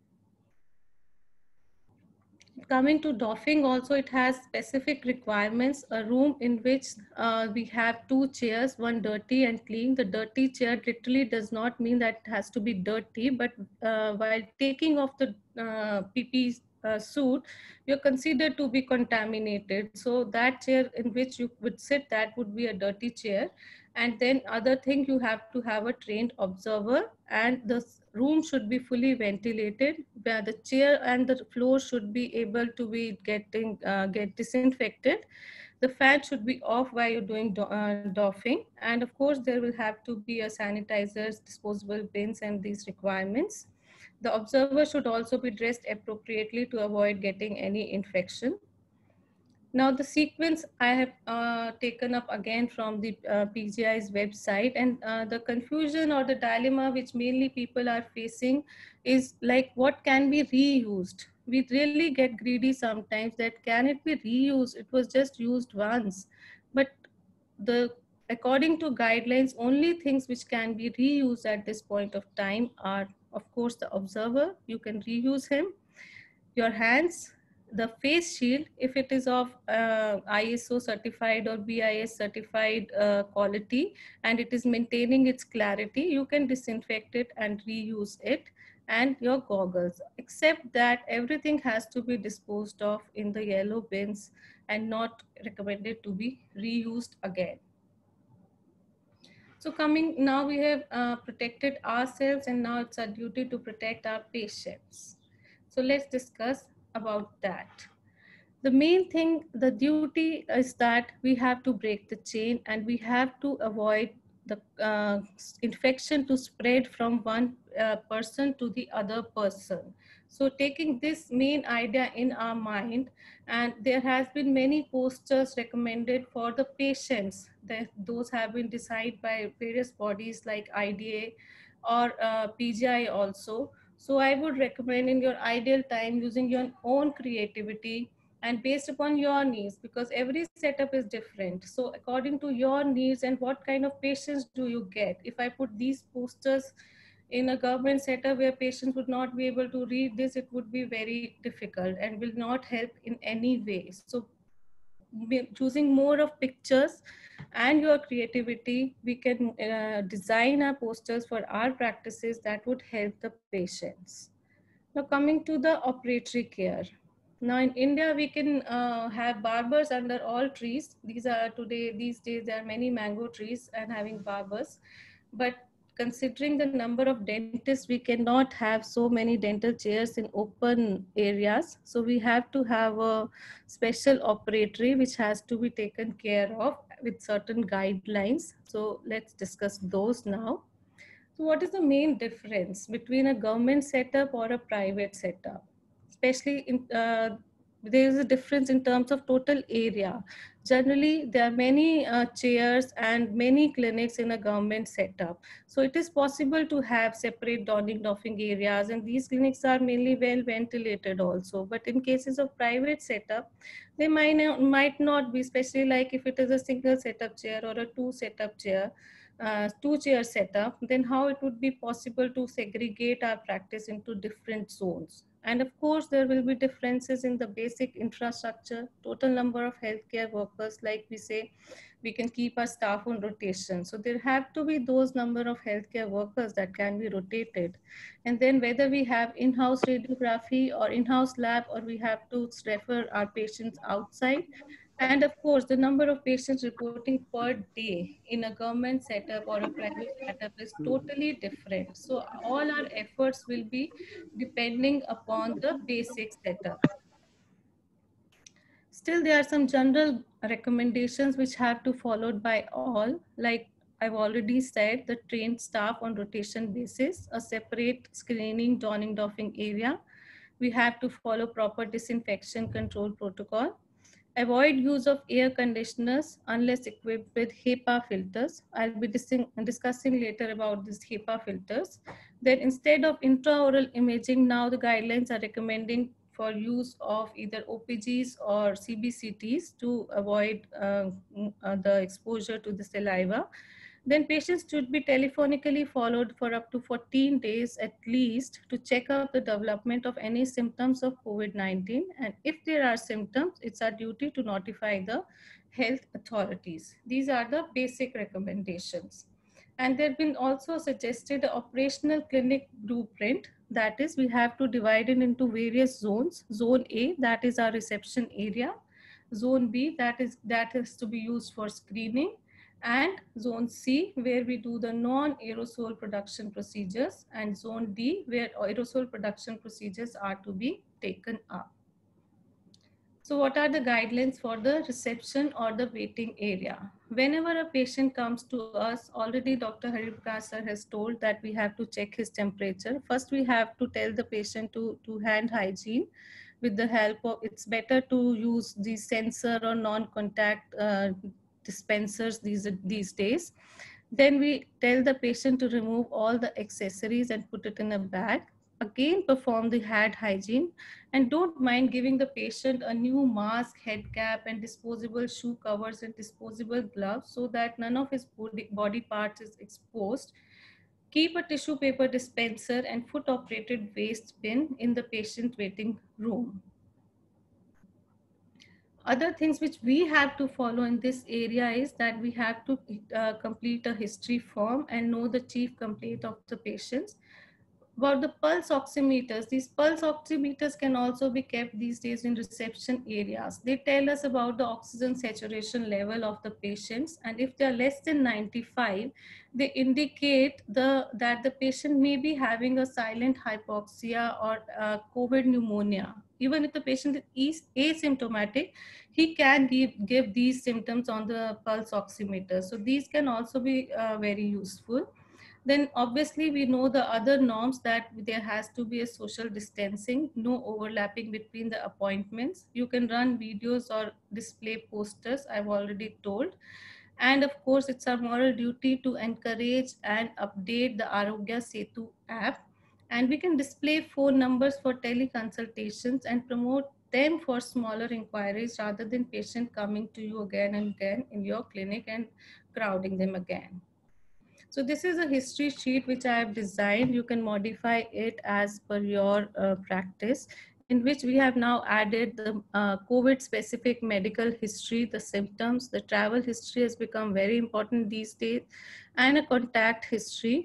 Coming to doffing also, it has specific requirements, a room in which uh, we have two chairs, one dirty and clean. The dirty chair literally does not mean that it has to be dirty, but uh, while taking off the uh, P P uh, suit, you're considered to be contaminated. So that chair in which you would sit, that would be a dirty chair. And then other thing, you have to have a trained observer, and the room should be fully ventilated, where the chair and the floor should be able to be getting uh, get disinfected. The fan should be off while you're doing do uh, doffing. And of course, there will have to be a sanitizers, disposable bins, and these requirements. The observer should also be dressed appropriately to avoid getting any infection. Now the sequence I have uh, taken up again from the uh, P G I's website, and uh, the confusion or the dilemma which mainly people are facing is like, what can be reused? We really get greedy sometimes that can it be reused? It was just used once. But the according to guidelines, only things which can be reused at this point of time are, of course, the observer, you can reuse him, your hands, the face shield, if it is of uh, I S O certified or B I S certified uh, quality and it is maintaining its clarity, you can disinfect it and reuse it, and your goggles, except that everything has to be disposed of in the yellow bins and not recommended to be reused again. So coming now, we have uh, protected ourselves, and now it's our duty to protect our patients. So let's discuss about that. The main thing, the duty is that we have to break the chain, and we have to avoid the uh, infection to spread from one uh, person to the other person. So taking this main idea in our mind, and there has been many posters recommended for the patients, that those have been decided by various bodies like I D A or uh, P G I also. So I would recommend in your ideal time using your own creativity and based upon your needs, because every setup is different. So according to your needs and what kind of patients do you get. If I put these posters in a government setup where patients would not be able to read this, it would be very difficult and will not help in any way. So choosing more of pictures and your creativity, we can uh, design our posters for our practices that would help the patients. Now coming to the operatory care. Now in India, we can uh, have barbers under all trees. These are today, these days, there are many mango trees and having barbers. But considering the number of dentists, we cannot have so many dental chairs in open areas. So we have to have a special operatory which has to be taken care of with certain guidelines. So let's discuss those now. So what is the main difference between a government setup or a private setup? Especially in, uh, there is a difference in terms of total area. Generally, there are many uh, chairs and many clinics in a government setup. So it is possible to have separate donning doffing areas, and these clinics are mainly well ventilated also. But in cases of private setup, they might not, might not be, especially like if it is a single setup chair or a two setup chair. Uh, two chair setup, then how it would be possible to segregate our practice into different zones. And of course, there will be differences in the basic infrastructure, total number of healthcare workers, like we say, we can keep our staff on rotation. So there have to be those number of healthcare workers that can be rotated. And then whether we have in-house radiography or in-house lab, or we have to refer our patients outside. And of course, the number of patients reporting per day in a government setup or a private setup is totally different. So all our efforts will be depending upon the basic setup. Still, there are some general recommendations which have to be followed by all. Like I've already said, the trained staff on rotation basis, a separate screening, donning, doffing area. We have to follow proper disinfection control protocol. Avoid use of air conditioners unless equipped with HEPA filters. I'll be discussing later about these HEPA filters. Then instead of intraoral imaging, now the guidelines are recommending for use of either O P Gs or C B C Ts to avoid uh, uh, the exposure to the saliva. Then patients should be telephonically followed for up to fourteen days at least to check out the development of any symptoms of COVID nineteen. And if there are symptoms, it's our duty to notify the health authorities. These are the basic recommendations. And there have been also suggested an operational clinic blueprint. That is, we have to divide it into various zones. Zone A, that is our reception area. Zone B, that is that is to be used for screening. And zone C, where we do the non-aerosol production procedures. And zone D, where aerosol production procedures are to be taken up. So what are the guidelines for the reception or the waiting area? Whenever a patient comes to us, already Doctor Hari Prakash sir has told that we have to check his temperature. First, we have to tell the patient to, to hand hygiene with the help of, it's better to use the sensor or non-contact uh, dispensers these, these days. Then we tell the patient to remove all the accessories and put it in a bag. Again, perform the hand hygiene and don't mind giving the patient a new mask, head cap, and disposable shoe covers and disposable gloves so that none of his body, body parts is exposed. Keep a tissue paper dispenser and foot operated waste bin in the patient waiting room. Other things which we have to follow in this area is that we have to uh, complete a history form and know the chief complaint of the patients. About the pulse oximeters, these pulse oximeters can also be kept these days in reception areas. They tell us about the oxygen saturation level of the patients, and if they are less than ninety-five, they indicate the, that the patient may be having a silent hypoxia or uh, COVID pneumonia. Even if the patient is asymptomatic, he can give, give these symptoms on the pulse oximeter. So these can also be uh, very useful. Then obviously we know the other norms that there has to be a social distancing, no overlapping between the appointments. You can run videos or display posters, I've already told. And of course, it's our moral duty to encourage and update the Arogya Setu app. And we can display phone numbers for teleconsultations and promote them for smaller inquiries rather than patient coming to you again and again in your clinic and crowding them again. So this is a history sheet which I have designed. You can modify it as per your uh, practice, in which we have now added the uh, COVID specific medical history, the symptoms, the travel history has become very important these days, and a contact history.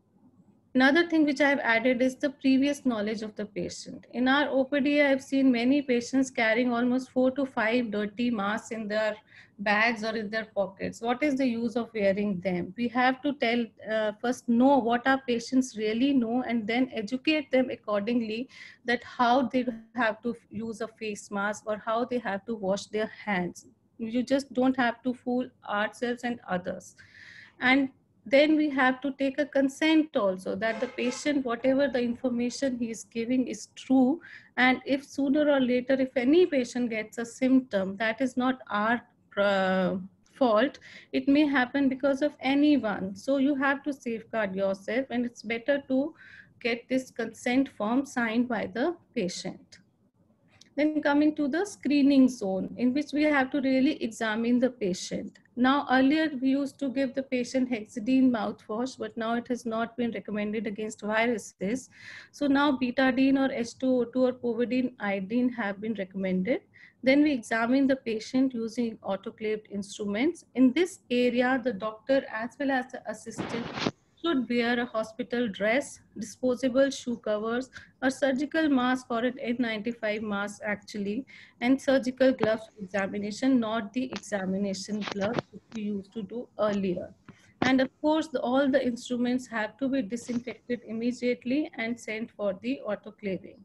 Another thing which I have added is the previous knowledge of the patient. In our O P D, I have seen many patients carrying almost four to five dirty masks in their bags or in their pockets. What is the use of wearing them? We have to tell, uh, first know what our patients really know and then educate them accordingly that how they have to use a face mask or how they have to wash their hands. You just don't have to fool ourselves and others. And then we have to take a consent also that the patient, whatever the information he is giving is true. And if sooner or later, if any patient gets a symptom, that is not our uh, fault. It may happen because of anyone. So you have to safeguard yourself, and it's better to get this consent form signed by the patient. Then coming to the screening zone, in which we have to really examine the patient. Now, earlier we used to give the patient hexadine mouthwash, but now it has not been recommended against viruses. So now betadine or H two O two or povidone iodine have been recommended. Then we examine the patient using autoclaved instruments. In this area, the doctor as well as the assistant should wear a hospital dress, disposable shoe covers, a surgical mask or an N ninety-five mask actually, and surgical gloves for examination, not the examination gloves which we used to do earlier. And of course, the, all the instruments have to be disinfected immediately and sent for the autoclaving.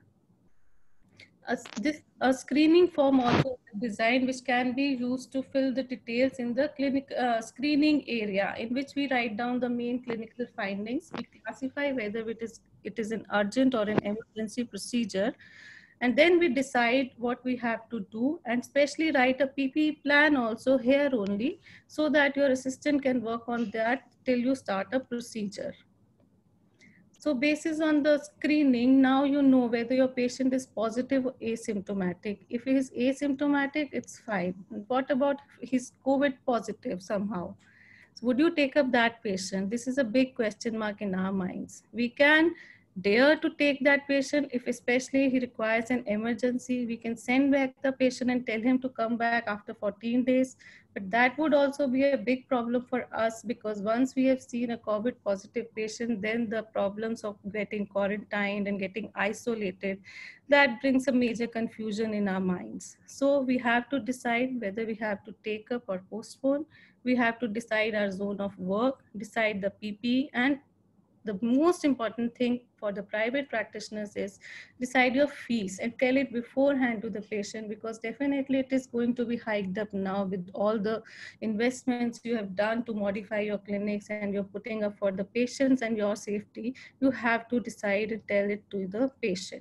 A, this, a screening form also designed which can be used to fill the details in the clinic uh, screening area, in which we write down the main clinical findings. We classify whether it is, it is an urgent or an emergency procedure. And then we decide what we have to do, and especially write a P P E plan also here only, so that your assistant can work on that till you start a procedure. So basis on the screening, now you know whether your patient is positive or asymptomatic. If he is asymptomatic, it's fine. What about if he's COVID positive somehow? So would you take up that patient? This is a big question mark in our minds. We can dare to take that patient if especially he requires an emergency. We can send back the patient and tell him to come back after fourteen days. But that would also be a big problem for us, because once we have seen a COVID positive patient, then the problems of getting quarantined and getting isolated, that brings a major confusion in our minds. So we have to decide whether we have to take up or postpone. We have to decide our zone of work, decide the P P, and the most important thing for the private practitioners is decide your fees and tell it beforehand to the patient, because definitely it is going to be hiked up now with all the investments you have done to modify your clinics and you're putting up for the patients and your safety. You have to decide and tell it to the patient.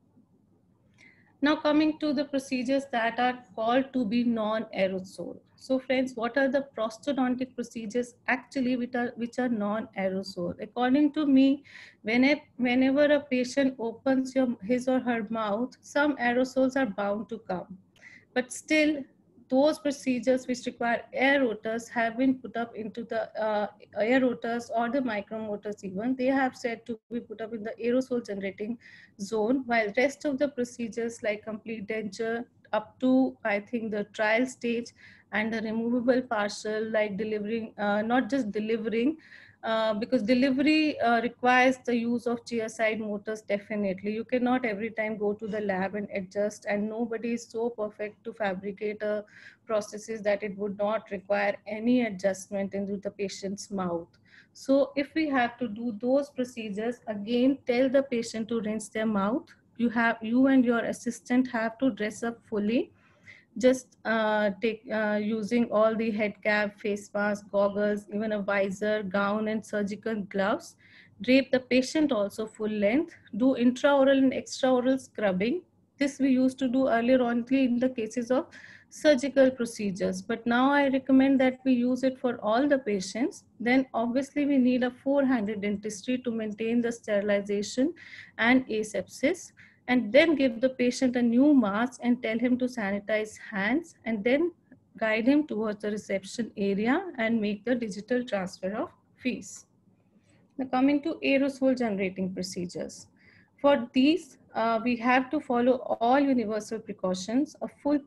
Now coming to the procedures that are called to be non-aerosol. So friends, what are the prosthodontic procedures actually which are, which are non-aerosol? According to me, whenever, whenever a patient opens your, his or her mouth, some aerosols are bound to come. But still, those procedures which require air rotors have been put up into the uh, air rotors or the micromotors even. They have said to be put up in the aerosol generating zone, while rest of the procedures like complete denture up to, I think, the trial stage and the removable partial, like delivering, uh, not just delivering, uh, because delivery uh, requires the use of chairside motors. Definitely you cannot every time go to the lab and adjust, and nobody is so perfect to fabricate a processes that it would not require any adjustment into the patient's mouth. So if we have to do those procedures, again tell the patient to rinse their mouth. You have you and your assistant have to dress up fully, just uh, take uh, using all the head cap, face mask, goggles, even a visor, gown, and surgical gloves. Drape the patient also full length. Do intraoral and extraoral scrubbing. This we used to do earlier only in the cases of surgical procedures, but now I recommend that we use it for all the patients. Then obviously we need a four-handed dentistry to maintain the sterilization and asepsis, and then give the patient a new mask and tell him to sanitize hands, and then guide him towards the reception area and make the digital transfer of fees. Now coming to aerosol generating procedures. For these, uh, we have to follow all universal precautions. A full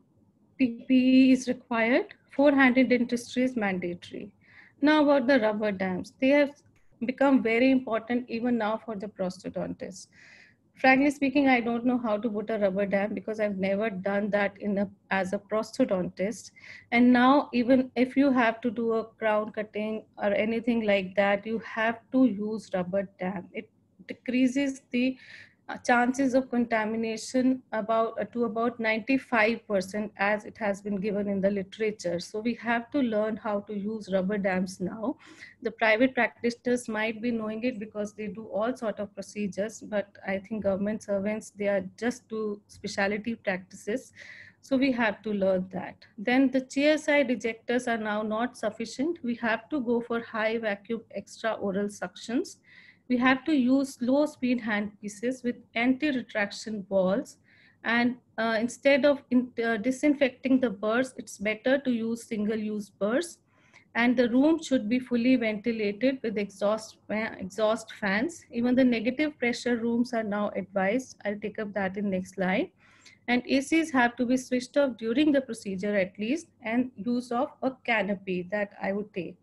P P E is required. Four-handed dentistry is mandatory. Now about the rubber dams. They have become very important even now for the prosthodontist. Frankly speaking, I don't know how to put a rubber dam because I've never done that in a, as a prosthodontist. And now even if you have to do a crown cutting or anything like that, you have to use rubber dam. It decreases the uh, chances of contamination about uh, to about ninety-five percent, as it has been given in the literature. So we have to learn how to use rubber dams now. The private practitioners might be knowing it because they do all sort of procedures, but I think government servants, they are just do specialty practices. So we have to learn that. Then the chair side ejectors are now not sufficient. We have to go for high vacuum extra oral suctions. We have to use low speed handpieces with anti-retraction balls. And uh, instead of in, uh, disinfecting the burrs, it's better to use single-use burrs. And the room should be fully ventilated with exhaust, exhaust fans. Even the negative pressure rooms are now advised. I'll take up that in next slide. And A Cs have to be switched off during the procedure at least, and use of a canopy that I would take.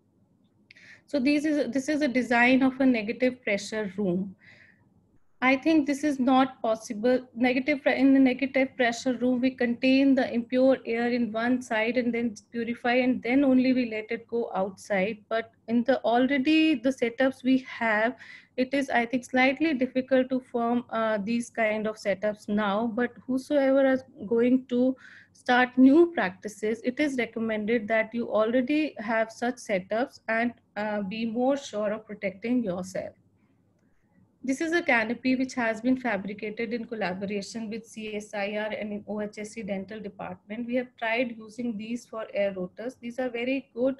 So this is, this is a design of a negative pressure room. I think this is not possible. Negative in the negative pressure room, we contain the impure air in one side and then purify, and then only we let it go outside. But in the already the setups we have, it is, I think, slightly difficult to form uh, these kind of setups now. But whosoever is going to start new practices, it is recommended that you already have such setups and uh, be more sure of protecting yourself. This is a canopy which has been fabricated in collaboration with C S I R and in O H S C dental department. We have tried using these for air rotors. These are very good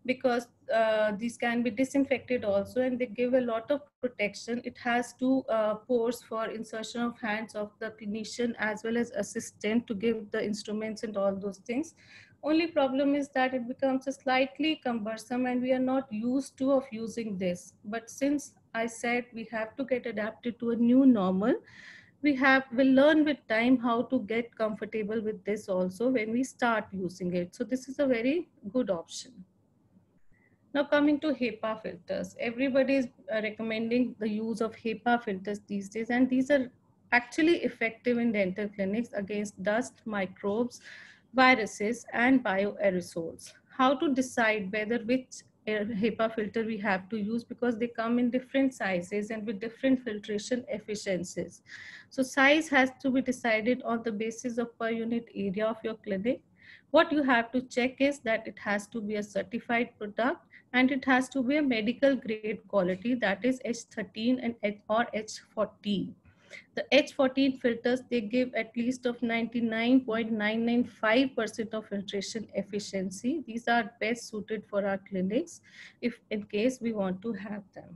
because uh, these can be disinfected also, and they give a lot of protection. It has two uh, pores for insertion of hands of the clinician as well as assistant to give the instruments and all those things. Only problem is that it becomes a slightly cumbersome and we are not used to of using this. But since I said we have to get adapted to a new normal, we have will learn with time how to get comfortable with this also when we start using it. So this is a very good option. Now coming to HEPA filters, everybody is uh, recommending the use of HEPA filters these days, and these are actually effective in dental clinics against dust, microbes, viruses, and bioaerosols. How to decide whether which HEPA filter we have to use, because they come in different sizes and with different filtration efficiencies. So size has to be decided on the basis of per unit area of your clinic. What you have to check is that it has to be a certified product and it has to be a medical grade quality, that is H thirteen and H or H fourteen. The H fourteen filters, they give at least of ninety-nine point nine nine five percent of filtration efficiency. These are best suited for our clinics if in case we want to have them.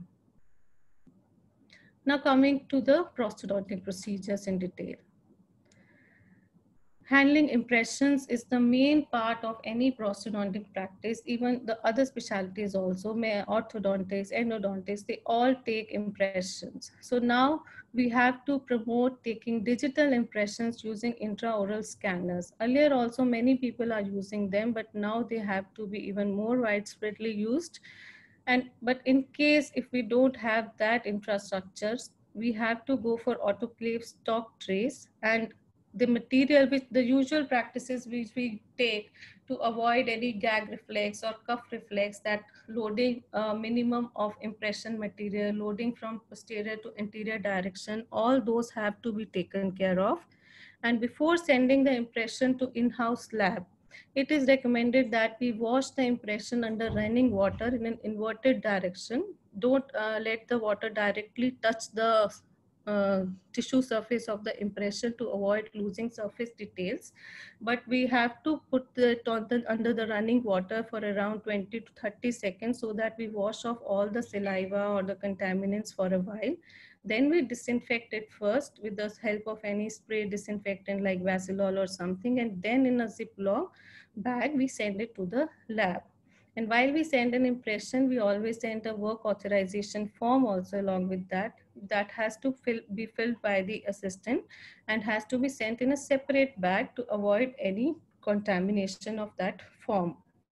Now coming to the prosthodontic procedures in detail. Handling impressions is the main part of any prosthodontic practice. Even the other specialties also, orthodontics, endodontics, they all take impressions. So now we have to promote taking digital impressions using intraoral scanners. Earlier also many people are using them, but now they have to be even more widespreadly used. And but in case if we don't have that infrastructures, we have to go for autoclave stock trays, and the material which the usual practices which we take to avoid any gag reflex or cuff reflex, that loading a minimum of impression material, loading from posterior to anterior direction, all those have to be taken care of. And before sending the impression to in-house lab, it is recommended that we wash the impression under running water in an inverted direction. Don't uh, let the water directly touch the uh, tissue surface of the impression to avoid losing surface details. But we have to put it on the, under the running water for around twenty to thirty seconds so that we wash off all the saliva or the contaminants for a while. Then we disinfect it first with the help of any spray disinfectant like Vasilol or something, and then in a Ziploc bag we send it to the lab. And while we send an impression, we always send a work authorization form also along with that. That has to fill, be filled by the assistant and has to be sent in a separate bag to avoid any contamination of that form.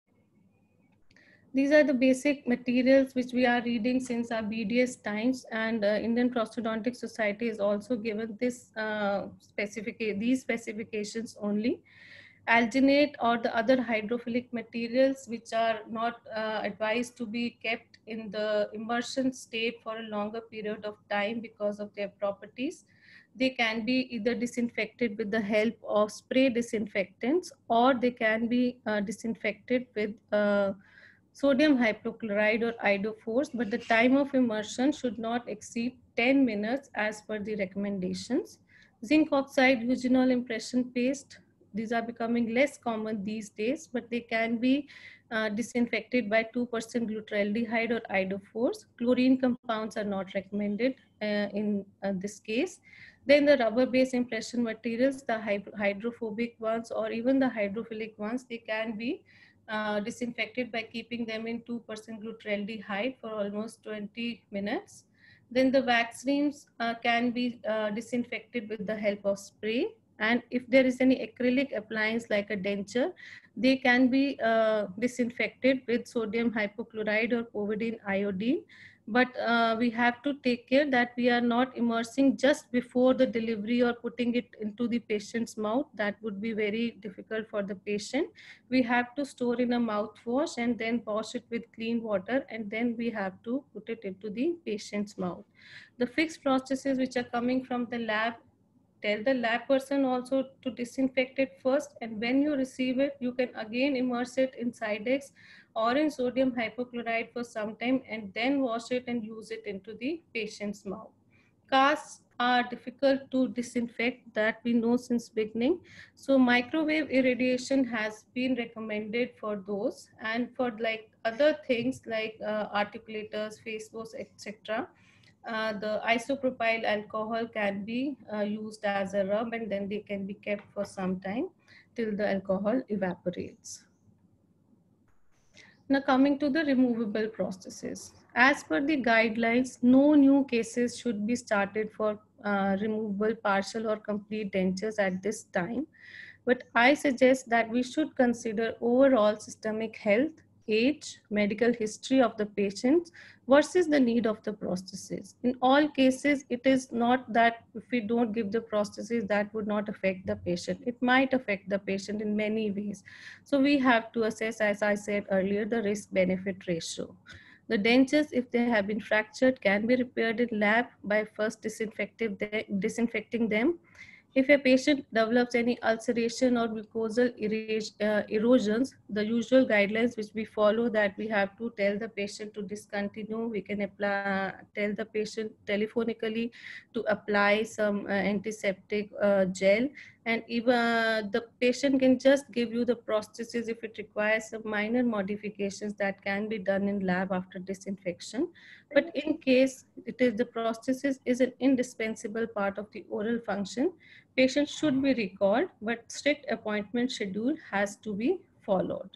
These are the basic materials which we are reading since our B D S times, and uh, Indian Prosthodontic Society is also given this uh, specific these specifications only. Alginate or the other hydrophilic materials which are not uh, advised to be kept in the immersion state for a longer period of time because of their properties. They can be either disinfected with the help of spray disinfectants, or they can be uh, disinfected with uh, sodium hypochlorite or iodophores, but the time of immersion should not exceed ten minutes as per the recommendations. Zinc oxide eugenol impression paste, these are becoming less common these days, but they can be uh, disinfected by two percent glutaraldehyde or iodophores. Chlorine compounds are not recommended uh, in uh, this case. Then the rubber-based impression materials, the hydrophobic ones or even the hydrophilic ones, they can be uh, disinfected by keeping them in two percent glutaraldehyde for almost twenty minutes. Then the wax reams uh, can be uh, disinfected with the help of spray. And if there is any acrylic appliance like a denture, they can be uh, disinfected with sodium hypochlorite or povidone iodine. But uh, we have to take care that we are not immersing just before the delivery or putting it into the patient's mouth. That would be very difficult for the patient. We have to store in a mouthwash and then wash it with clean water, and then we have to put it into the patient's mouth. The fixed processes which are coming from the lab, tell the lab person also to disinfect it first, and when you receive it, you can again immerse it in Sidex or in sodium hypochlorite for some time and then wash it and use it into the patient's mouth. Casts are difficult to disinfect, that we know since beginning. So microwave irradiation has been recommended for those, and for like other things like uh, articulators, face wash, et cetera, uh, the isopropyl alcohol can be uh, used as a rub, and then they can be kept for some time till the alcohol evaporates. Now coming to the removable prostheses. As per the guidelines, no new cases should be started for uh, removable partial or complete dentures at this time. But I suggest that we should consider overall systemic health, age, medical history of the patient versus the need of the prosthesis. In all cases, it is not that if we don't give the prosthesis, that would not affect the patient. It might affect the patient in many ways. So we have to assess, as I said earlier, the risk-benefit ratio. The dentures, if they have been fractured, can be repaired in lab by first disinfecting them. If a patient develops any ulceration or mucosal uh, erosions, the usual guidelines which we follow, that we have to tell the patient to discontinue. We can apply, tell the patient telephonically to apply some uh, antiseptic uh, gel, and even uh, the patient can just give you the prosthesis if it requires some minor modifications that can be done in lab after disinfection. But in case it is the prosthesis is an indispensable part of the oral function, patient should be recalled, but strict appointment schedule has to be followed.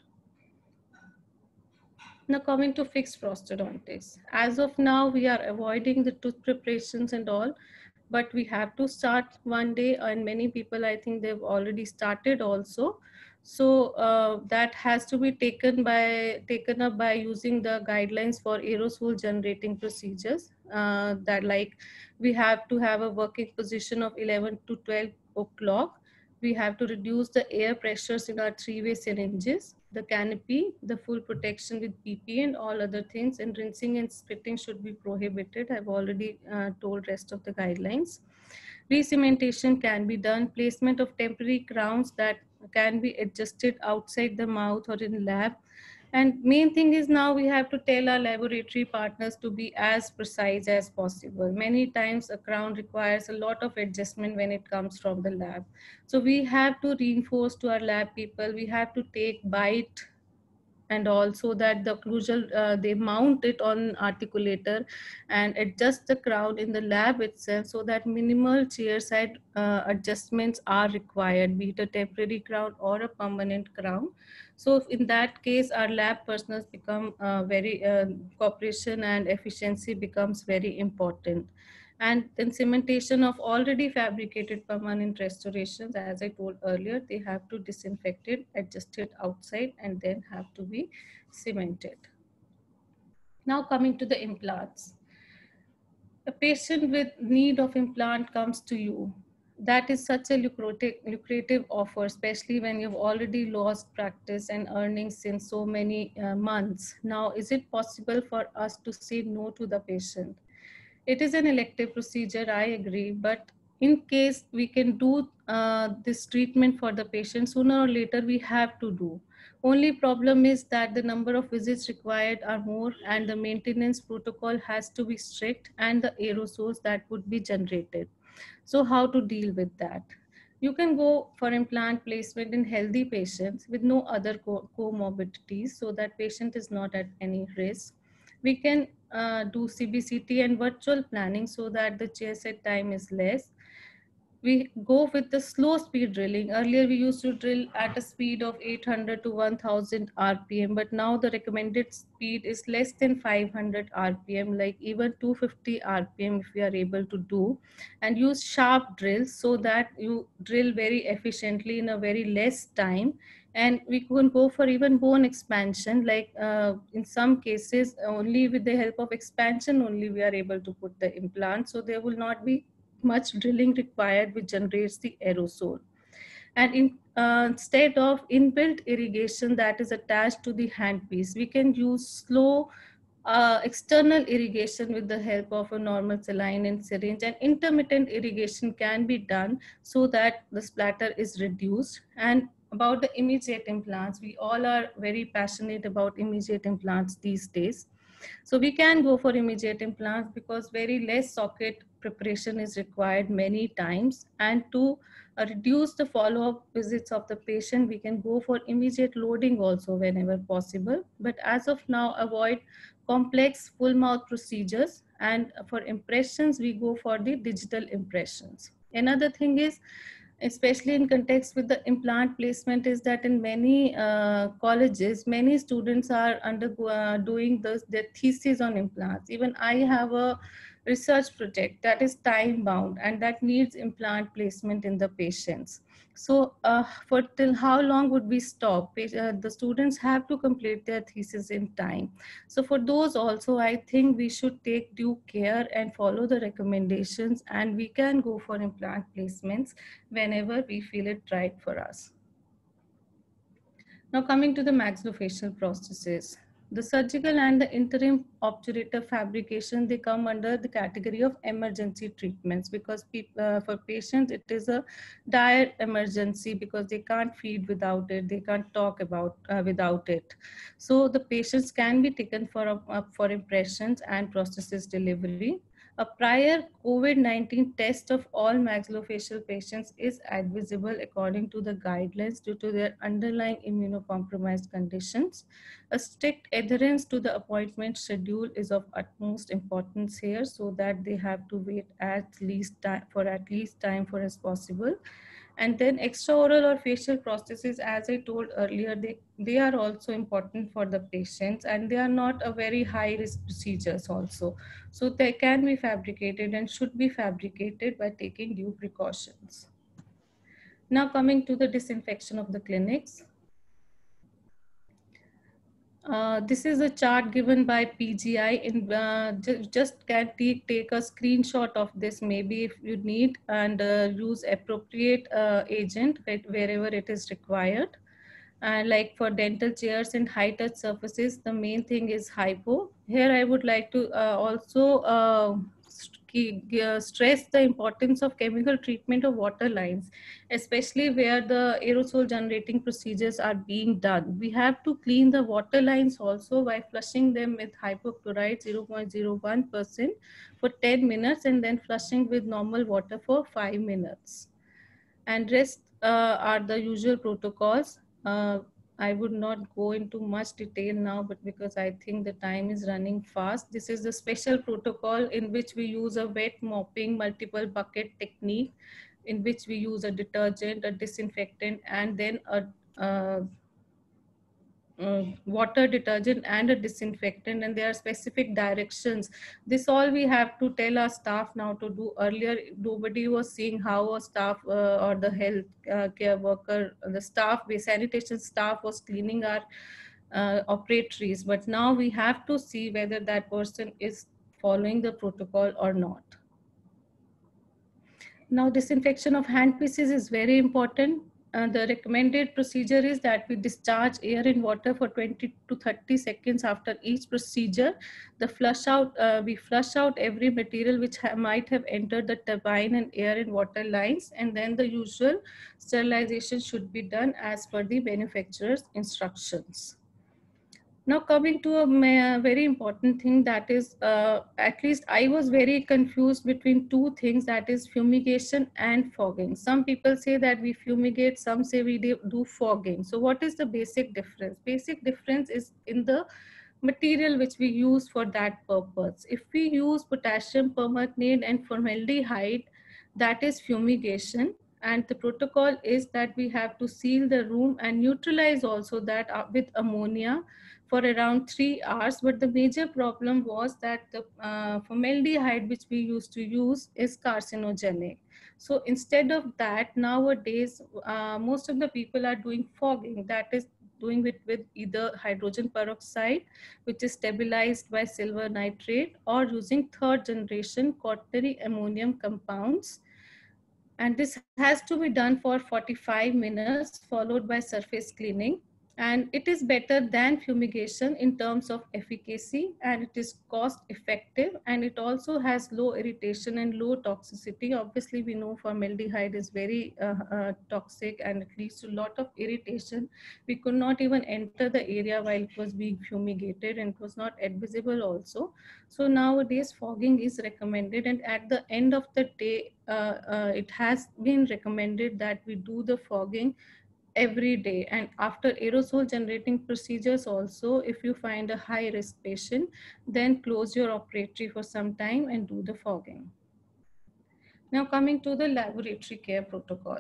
Now coming to fixed prosthodontics. As of now, we are avoiding the tooth preparations and all, but we have to start one day, and many people, I think they've already started also. So uh, that has to be taken by taken up by using the guidelines for aerosol generating procedures. Uh, that like we have to have a working position of eleven to twelve o'clock. We have to reduce the air pressures in our three-way syringes, the canopy, the full protection with P P E and all other things, and rinsing and spitting should be prohibited. I've already uh, told rest of the guidelines. Re-cementation can be done. Placement of temporary crowns that can be adjusted outside the mouth or in lab. And main thing is now we have to tell our laboratory partners to be as precise as possible. Many times a crown requires a lot of adjustment when it comes from the lab. So we have to reinforce to our lab people, we have to take bite and also that the occlusal, uh, they mount it on articulator and adjust the crown in the lab itself, so that minimal chair side uh, adjustments are required, be it a temporary crown or a permanent crown. So in that case, our lab personnel become uh, very, uh, cooperation and efficiency becomes very important. And then cementation of already fabricated permanent restorations, as I told earlier, they have to disinfect it, adjust it outside, and then have to be cemented. Now coming to the implants. A patient with need of implant comes to you. That is such a lucrative, lucrative offer, especially when you've already lost practice and earnings since so many uh, months. Now, is it possible for us to say no to the patient? It is an elective procedure, I agree, but in case we can do uh, this treatment for the patient, sooner or later we have to do. Only problem is that the number of visits required are more, and the maintenance protocol has to be strict, and the aerosols that would be generated. So how to deal with that? You can go for implant placement in healthy patients with no other co comorbidities, so that patient is not at any risk. We can uh, do C B C T and virtual planning so that the chair set time is less. We go with the slow speed drilling. Earlier, we used to drill at a speed of eight hundred to one thousand R P M, but now the recommended speed is less than five hundred R P M, like even two hundred fifty R P M if we are able to do, and use sharp drills so that you drill very efficiently in a very less time. And we can go for even bone expansion, like uh, in some cases, only with the help of expansion only we are able to put the implant. So there will not be much drilling required, which generates the aerosol. And in, uh, instead of inbuilt irrigation that is attached to the handpiece, we can use slow uh, external irrigation with the help of a normal saline and syringe, and intermittent irrigation can be done so that the splatter is reduced. And about the immediate implants, we all are very passionate about immediate implants these days. So we can go for immediate implants because very less socket preparation is required many times. And to uh, reduce the follow-up visits of the patient. We can go for immediate loading also whenever possible. But as of now, avoid complex full mouth procedures. And for impressions, we go for the digital impressions. Another thing is, especially in context with the implant placement, is that in many uh, colleges, many students are undergo uh, doing this, their thesis on implants. Even I have a research project that is time bound and that needs implant placement in the patients. So uh, for till how long would we stop? Uh, the students have to complete their thesis in time. So for those also, I think we should take due care and follow the recommendations, and we can go for implant placements whenever we feel it right for us. Now coming to the maxillofacial prosthesis. The surgical and the interim obturator fabrication, they come under the category of emergency treatments, because uh, for patients it is a dire emergency, because they can't feed without it, they can't talk about uh, without it. So the patients can be taken for, uh, for impressions and prosthesis delivery. A prior COVID nineteen test of all maxillofacial patients is advisable according to the guidelines due to their underlying immunocompromised conditions. A strict adherence to the appointment schedule is of utmost importance here, so that they have to wait at least time, for at least time for as possible. And then extraoral or facial prostheses, as I told earlier, they, they are also important for the patients, and they are not a very high risk procedures also. So they can be fabricated and should be fabricated by taking due precautions. Now coming to the disinfection of the clinics. Uh, this is a chart given by P G I. In uh, just, just can take, take a screenshot of this maybe if you need, and uh, use appropriate uh, agent wherever it is required. And like for dental chairs and high touch surfaces, the main thing is hypo. Here I would like to uh, also uh, stress the importance of chemical treatment of water lines, especially where the aerosol generating procedures are being done. We have to clean the water lines also by flushing them with hypochlorite zero point zero one percent for ten minutes, and then flushing with normal water for five minutes. And rest uh, are the usual protocols. Uh, I would not go into much detail now, but because I think the time is running fast. This is the special protocol in which we use a wet mopping multiple bucket technique, in which we use a detergent, a disinfectant, and then a, a Uh, water, detergent, and a disinfectant, and there are specific directions. This all we have to tell our staff now to do. Earlier nobody was seeing how a staff uh, or the health uh, care worker, the staff, the sanitation staff was cleaning our uh, operatories, but now we have to see whether that person is following the protocol or not. Now disinfection of handpieces is very important. Uh, the recommended procedure is that we discharge air in water for twenty to thirty seconds after each procedure. The flush out, uh, we flush out every material which ha might have entered the turbine and air and water lines, and then the usual sterilization should be done as per the manufacturer's instructions. Now coming to a very important thing, that is, uh, at least I was very confused between two things, that is fumigation and fogging. Some people say that we fumigate, some say we do fogging. So what is the basic difference? Basic difference is in the material which we use for that purpose. If we use potassium permanganate and formaldehyde, that is fumigation. And the protocol is that we have to seal the room and neutralize also that with ammonia for around three hours. But the major problem was that the uh, formaldehyde which we used to use is carcinogenic. So instead of that, nowadays, uh, most of the people are doing fogging, that is doing it with either hydrogen peroxide, which is stabilized by silver nitrate, or using third generation quaternary ammonium compounds. And this has to be done for forty-five minutes, followed by surface cleaning. And it is better than fumigation in terms of efficacy, and it is cost effective, and it also has low irritation and low toxicity. Obviously, we know formaldehyde is very uh, uh, toxic and it leads to a lot of irritation. We could not even enter the area while it was being fumigated, and it was not advisable also. So nowadays fogging is recommended, and at the end of the day, uh, uh, it has been recommended that we do the fogging every day. And after aerosol generating procedures also, if you find a high risk patient, then close your operatory for some time and do the fogging. Now coming to the laboratory care protocol.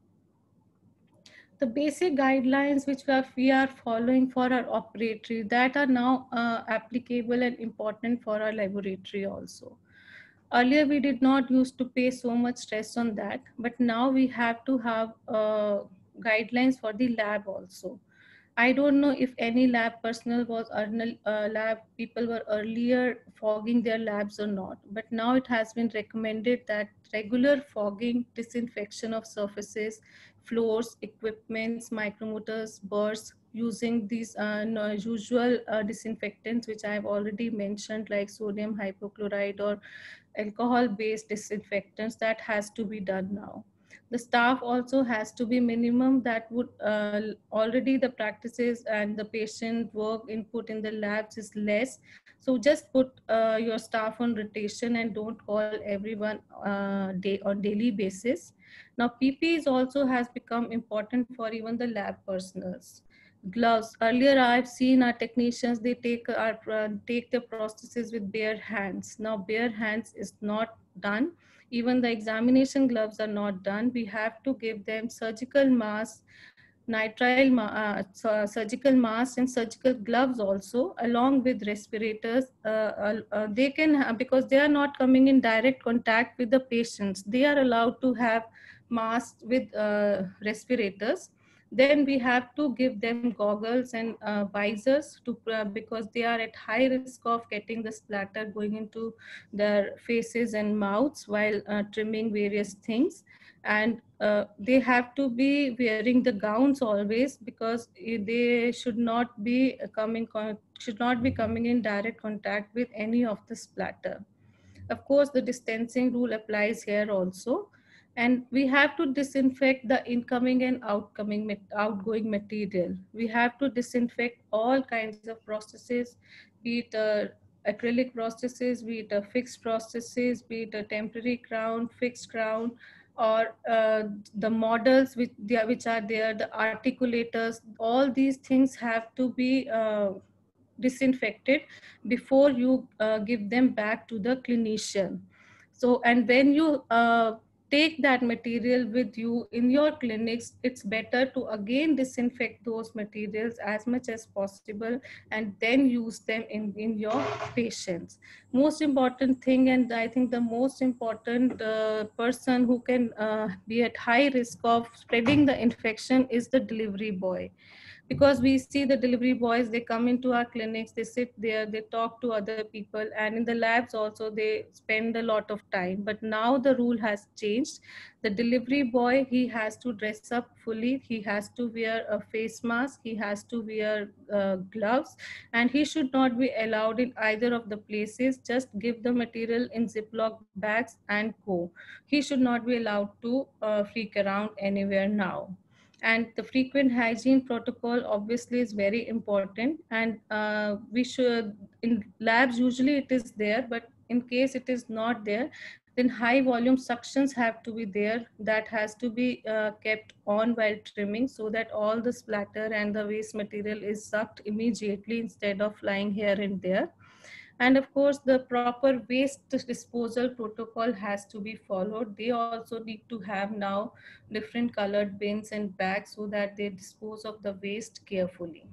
The basic guidelines which we are following for our operatory, that are now uh, applicable and important for our laboratory also. Earlier, we did not used to pay so much stress on that, but now we have to have uh, guidelines for the lab also. I don't know if any lab personnel was, uh, lab people were earlier fogging their labs or not, but now it has been recommended that regular fogging, disinfection of surfaces, floors, equipments, micromotors, burrs, using these uh, usual uh, disinfectants, which I have already mentioned, like sodium hypochlorite or alcohol-based disinfectants, that has to be done now. The staff also has to be minimum, that would uh, already the practices and the patient work input in the labs is less. So just put uh, your staff on rotation and don't call everyone uh, day on daily basis. Now P P Es also has become important for even the lab personals. Gloves. Earlier, I've seen our technicians, they take our uh, take the prosthesis with bare hands. Now, bare hands is not done. Even the examination gloves are not done. We have to give them surgical masks, nitrile ma uh, surgical masks, and surgical gloves also, along with respirators. Uh, uh, uh, they can, because they are not coming in direct contact with the patients, they are allowed to have masks with uh, respirators. Then we have to give them goggles and uh, visors to uh, because they are at high risk of getting the splatter going into their faces and mouths while uh, trimming various things. And uh, they have to be wearing the gowns always, because they should not be coming should not be coming in direct contact with any of the splatter. Of course, the distancing rule applies here also. And we have to disinfect the incoming and outgoing outgoing material. We have to disinfect all kinds of processes, be it uh, acrylic processes, be it a fixed processes, be it a temporary crown, fixed crown, or uh, the models which, which are there, the articulators. All these things have to be uh, disinfected before you uh, give them back to the clinician. So, and when you uh, take that material with you in your clinics, it's better to again disinfect those materials as much as possible and then use them in, in your patients. Most important thing, and I think the most important uh, person who can uh, be at high risk of spreading the infection is the delivery boy. Because we see the delivery boys, they come into our clinics, they sit there, they talk to other people, and in the labs also they spend a lot of time. But now the rule has changed. The delivery boy, he has to dress up fully, he has to wear a face mask, he has to wear uh, gloves, and he should not be allowed in either of the places. Just give the material in Ziploc bags and go. He should not be allowed to uh, freak around anywhere now. And the frequent hygiene protocol obviously is very important, and uh, we should, in labs usually it is there, but in case it is not there, then high volume suctions have to be there. That has to be uh, kept on while trimming, so that all the splatter and the waste material is sucked immediately instead of lying here and there. And of course, the proper waste disposal protocol has to be followed. They also need to have now different colored bins and bags so that they dispose of the waste carefully.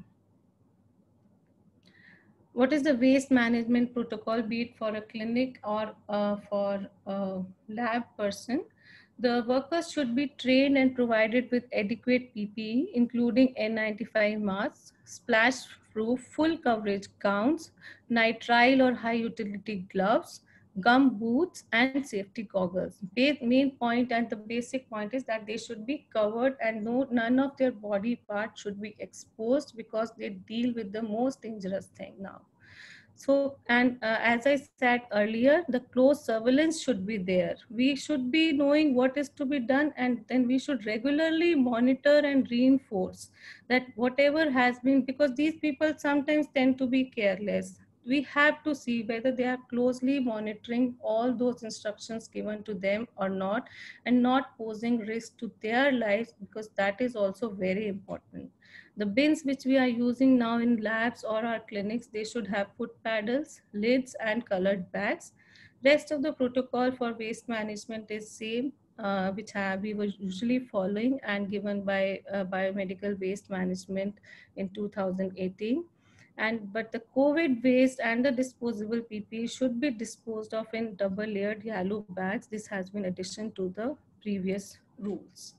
What is the waste management protocol, be it for a clinic or uh, for a lab person? The workers should be trained and provided with adequate P P E, including N ninety-five masks, splash-proof full coverage gowns, nitrile or high utility gloves, gum boots, and safety goggles. The main point and the basic point is that they should be covered and no, none of their body parts should be exposed because they deal with the most dangerous thing now. So, and uh, as I said earlier, the close surveillance should be there. We should be knowing what is to be done, and then we should regularly monitor and reinforce that whatever has been, because these people sometimes tend to be careless. We have to see whether they are closely monitoring all those instructions given to them or not, and not posing risk to their lives, because that is also very important. The bins which we are using now in labs or our clinics, they should have foot paddles, lids, and colored bags. Rest of the protocol for waste management is same, uh, which have, we were usually following and given by uh, Biomedical Waste Management in two thousand eighteen. And but the COVID waste and the disposable P P E should be disposed of in double layered yellow bags. This has been addition to the previous rules.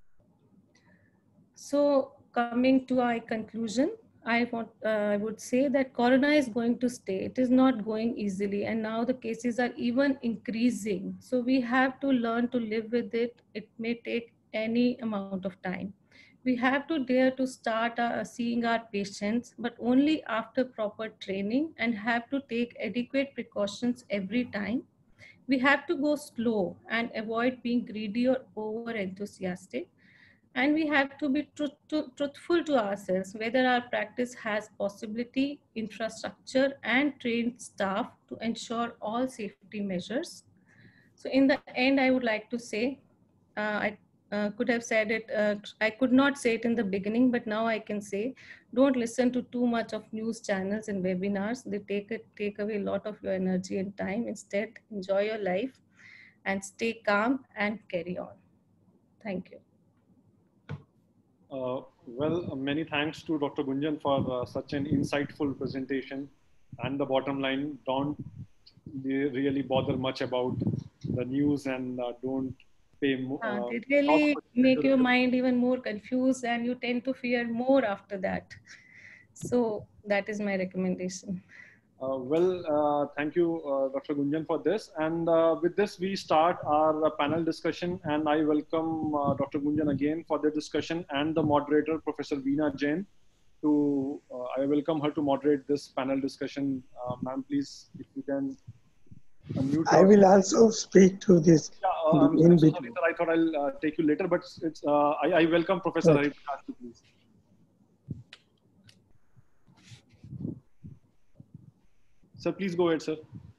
So coming to our conclusion, I want uh, I would say that corona is going to stay. It is not going easily, and now the cases are even increasing. So we have to learn to live with it. It may take any amount of time. We have to dare to start uh, seeing our patients, but only after proper training, and have to take adequate precautions every time. We have to go slow and avoid being greedy or over enthusiastic. And we have to be truth to, truthful to ourselves, whether our practice has possibility, infrastructure, and trained staff to ensure all safety measures. So in the end, I would like to say, uh, I uh, could have said it, uh, I could not say it in the beginning, but now I can say, don't listen to too much of news channels and webinars. They take, it, take away a lot of your energy and time. Instead, enjoy your life and stay calm and carry on. Thank you. Uh, well, uh, many thanks to Doctor Gunjan for uh, such an insightful presentation. And the bottom line, don't really bother much about the news, and uh, don't pay more. Uh, Uh, it really make your mind even more confused, and you tend to fear more after that. So that is my recommendation. Uh, well, uh, thank you, uh, Doctor Gunjan, for this. And uh, with this, we start our uh, panel discussion. And I welcome uh, Doctor Gunjan again for the discussion, and the moderator, Professor Veena Jain. To uh, I welcome her to moderate this panel discussion. Uh, Ma'am, please, if you can unmute. I will also speak to this Yeah, uh, I'm, in I'm so between. sorry, sir. I thought I'll uh, take you later, but it's uh, I, I welcome Professor Okay. Hari Prakash, please. Sir, please go ahead, sir.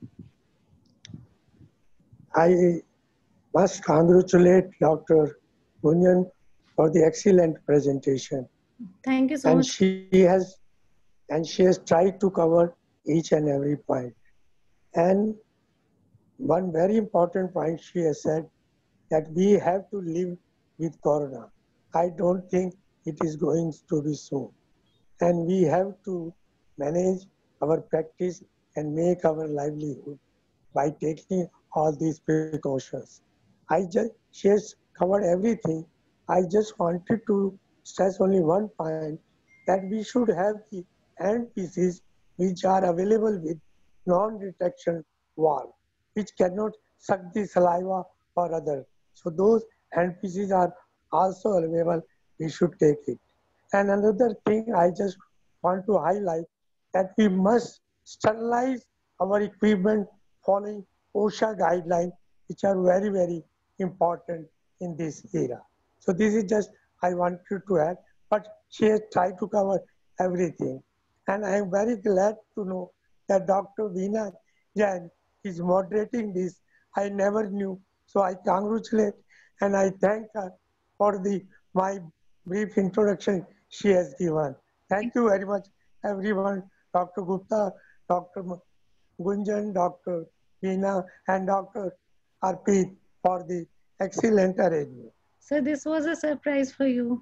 I must congratulate Doctor Gunjan for the excellent presentation. Thank you so and much. she has and she has tried to cover each and every point. And one very important point she has said, that we have to live with corona. I don't think it is going to be so. And we have to manage our practice and make our livelihood by taking all these precautions. I just, she has covered everything. I just wanted to stress only one point, that we should have the hand pieces which are available with non-detection valve, which cannot suck the saliva or other. So those hand pieces are also available. We should take it. And another thing I just want to highlight, that we must sterilize our equipment following OSHA guidelines, which are very, very important in this era. So this is just I wanted to add, but she has tried to cover everything. And I am very glad to know that Doctor Veena Jain is moderating this. I never knew. So I congratulate and I thank her for the my brief introduction she has given. Thank you very much, everyone. Doctor Gupta, Doctor Gunjan, Doctor Veena, and Doctor Arpit for the excellent arrangement. So this was a surprise for you.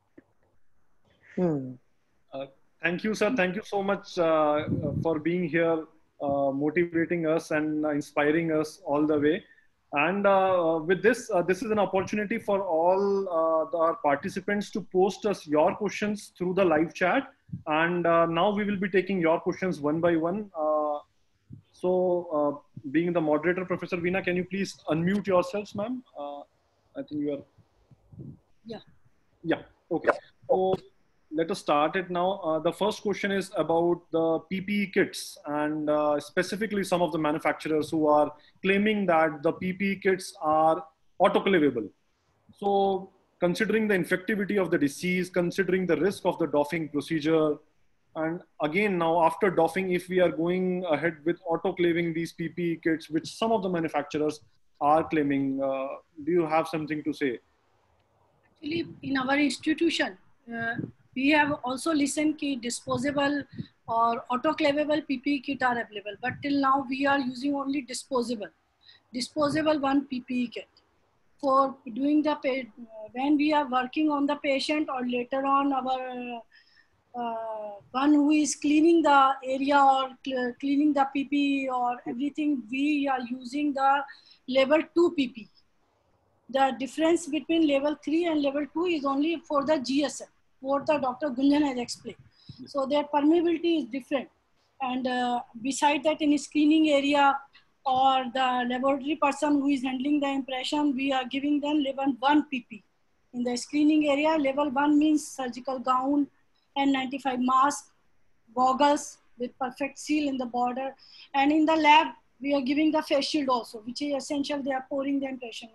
hmm. Uh, thank you, sir. Thank you so much uh, for being here, uh, motivating us and uh, inspiring us all the way. And uh, with this, uh, this is an opportunity for all uh, the, our participants to post us your questions through the live chat. And uh, now we will be taking your questions one by one. Uh, So uh, being the moderator, Professor Veena, can you please unmute yourselves, ma'am? Uh, I think you are. Yeah. Yeah. Okay. So let us start it now. Uh, the first question is about the P P E kits, and uh, specifically some of the manufacturers who are claiming that the P P E kits are autoclavable. So considering the infectivity of the disease, considering the risk of the doffing procedure, and again now after doffing, if we are going ahead with autoclaving these P P E kits, which some of the manufacturers are claiming, uh, do you have something to say? Actually, in our institution, uh, we have also listened that disposable or autoclavable P P E kit are available, but till now we are using only disposable, disposable one P P E kit for doing the uh, when we are working on the patient, or later on our uh, one who is cleaning the area or cl cleaning the P P E or everything, we are using the level two P P E. The difference between level three and level two is only for the G S M, what the Doctor Gunjan has explained. So their permeability is different. And uh, beside that, in screening area or the laboratory person who is handling the impression, we are giving them level one P P. In the screening area, level one means surgical gown, N ninety-five mask, goggles with perfect seal in the border. And in the lab, we are giving the face shield also, which is essential. They are pouring the impression.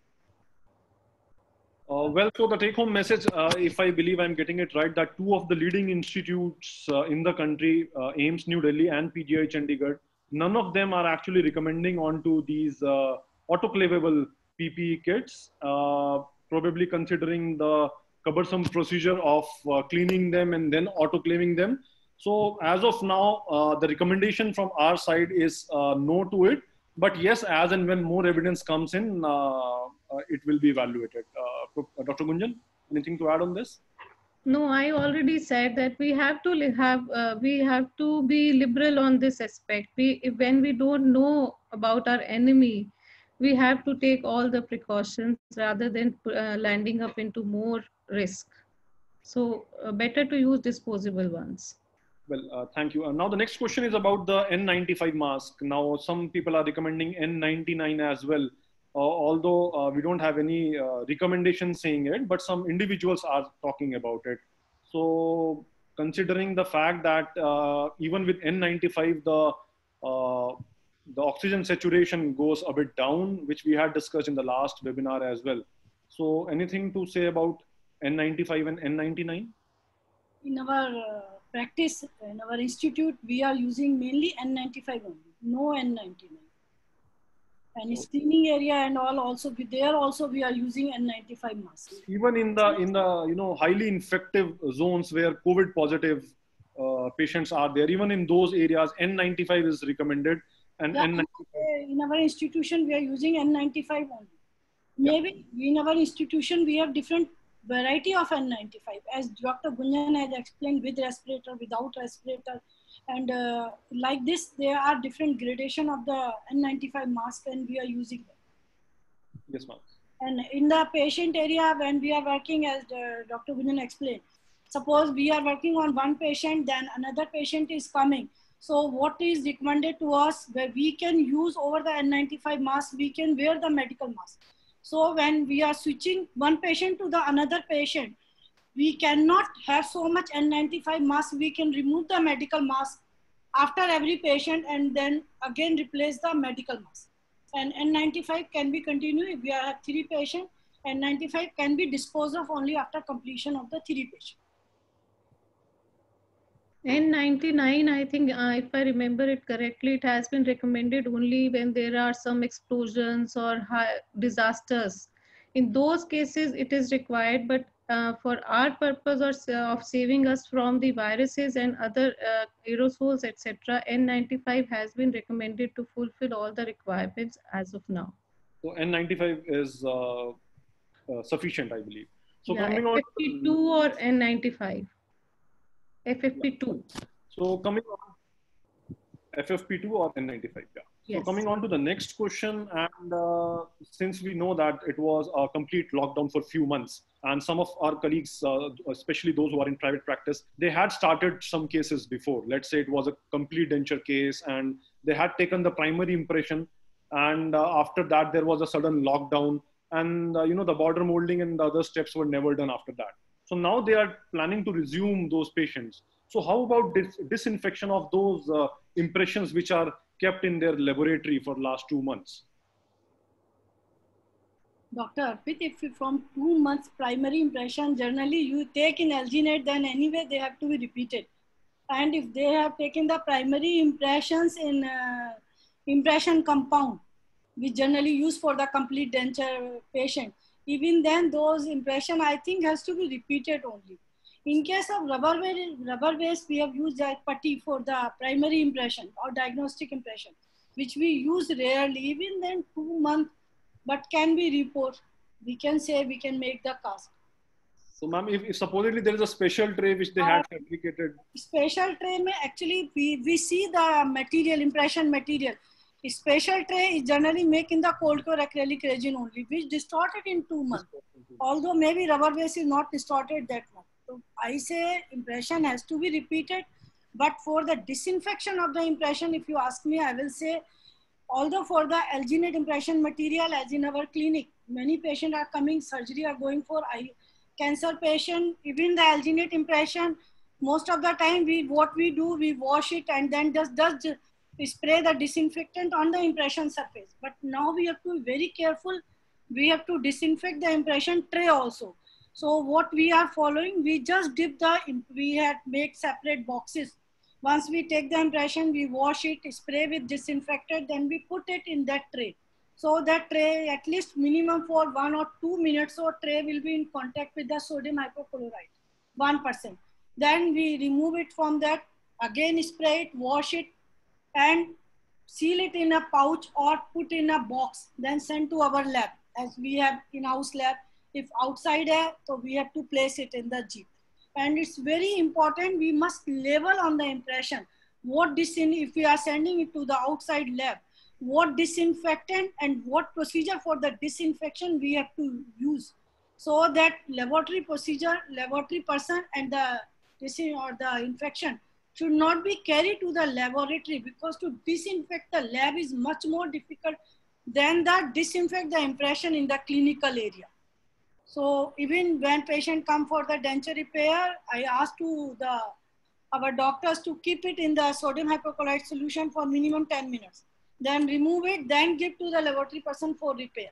Uh, well, so the take-home message, uh, if I believe I'm getting it right, that two of the leading institutes uh, in the country, uh, AIIMS New Delhi and P G I Chandigarh, none of them are actually recommending onto these uh, autoclavable P P E kits, uh, probably considering the cumbersome procedure of uh, cleaning them and then autoclaving them. So as of now, uh, the recommendation from our side is uh, no to it. But yes, as and when more evidence comes in, uh, uh, it will be evaluated. Uh, Doctor Gunjan, anything to add on this? No, I already said that we have to have uh, we have to be liberal on this aspect. We when we don't know about our enemy, we have to take all the precautions rather than uh, landing up into more risk. So uh, better to use disposable ones. Well, uh, thank you. Uh, now the next question is about the N ninety-five mask. Now some people are recommending N ninety-nine as well. Uh, although uh, we don't have any uh, recommendation saying it, but some individuals are talking about it. So considering the fact that uh, even with N ninety-five, the uh, the oxygen saturation goes a bit down, which we had discussed in the last webinar as well. So anything to say about N ninety-five and N ninety-nine? In our uh, practice, in our institute, we are using mainly N ninety-five only, no N ninety-nine. And screening area and all also, there also we are using N ninety-five masks. Even in the in the you know highly infective zones where COVID positive uh, patients are there, even in those areas, N ninety-five is recommended. And yeah, N ninety-five. In our institution, we are using N ninety-five only. Maybe yeah. in our institution, we have different variety of N ninety-five, as Doctor Gunjan has explained, with respirator, without respirator. And uh, like this, there are different gradation of the N ninety-five mask, and we are using them. Yes, ma'am. And in the patient area, when we are working, as Doctor Gunjan explained, suppose we are working on one patient, then another patient is coming. So what is recommended to us, where we can use over the N ninety-five mask, we can wear the medical mask. So when we are switching one patient to the another patient, we cannot have so much N ninety-five mask. We can remove the medical mask after every patient and then again replace the medical mask. And N ninety-five can be continued if we have three patients. N ninety-five can be disposed of only after completion of the three patients. N ninety-nine, I think, uh, if I remember it correctly, it has been recommended only when there are some explosions or high disasters. In those cases, it is required, but uh, for our purpose or of saving us from the viruses and other uh, aerosols, et cetera, N ninety-five has been recommended to fulfill all the requirements as of now. So N ninety-five is uh, uh, sufficient, I believe. So yeah, coming on F F P two or N ninety-five. F F P two. Yeah. So coming on F F P two or N ninety-five, yeah. Yes. So coming on to the next question, and uh, since we know that it was a complete lockdown for a few months, and some of our colleagues, uh, especially those who are in private practice, they had started some cases before. Let's say it was a complete denture case, and they had taken the primary impression, and uh, after that there was a sudden lockdown, and uh, you know the border molding and the other steps were never done after that. So now they are planning to resume those patients. So how about dis disinfection of those uh, impressions which are kept in their laboratory for last two months? Doctor Arpit, if you from two months primary impression, generally you take in alginate, then anyway they have to be repeated. And if they have taken the primary impressions in uh, impression compound, we generally use for the complete denture patient, even then those impression I think has to be repeated only. In case of rubber base, rubber base, we have used that putty for the primary impression or diagnostic impression, which we use rarely, even then two months, but can be report. We can say we can make the cast. So ma'am, if, if supposedly there is a special tray which they uh, had fabricated. Special tray may actually we, we see the material, impression material. Special tray is generally made in the cold core acrylic resin only, which distorted in two months. Although maybe rubber base is not distorted that much. So I say impression has to be repeated, but for the disinfection of the impression, if you ask me, I will say, although for the alginate impression material, as in our clinic, many patients are coming, surgery are going for eye cancer patient, even the alginate impression, most of the time we what we do, we wash it and then just, just spray the disinfectant on the impression surface. But now we have to be very careful. We have to disinfect the impression tray also. So what we are following, we just dip the, we had made separate boxes. Once we take the impression, we wash it, spray with disinfectant, then we put it in that tray. So that tray, at least minimum for one or two minutes, or tray will be in contact with the sodium hypochlorite, one percent. Then we remove it from that, again spray it, wash it, and seal it in a pouch or put in a box, then send to our lab. As we have in-house lab, if outside air, so we have to place it in the jeep. And it's very important, we must label on the impression what disin if we are sending it to the outside lab, what disinfectant and what procedure for the disinfection we have to use, so that laboratory procedure, laboratory person and the disin or the infection should not be carried to the laboratory, because to disinfect the lab is much more difficult than the disinfect the impression in the clinical area. So even when patient come for the denture repair, I ask to the our doctors to keep it in the sodium hypochlorite solution for minimum ten minutes. Then remove it, then give to the laboratory person for repair.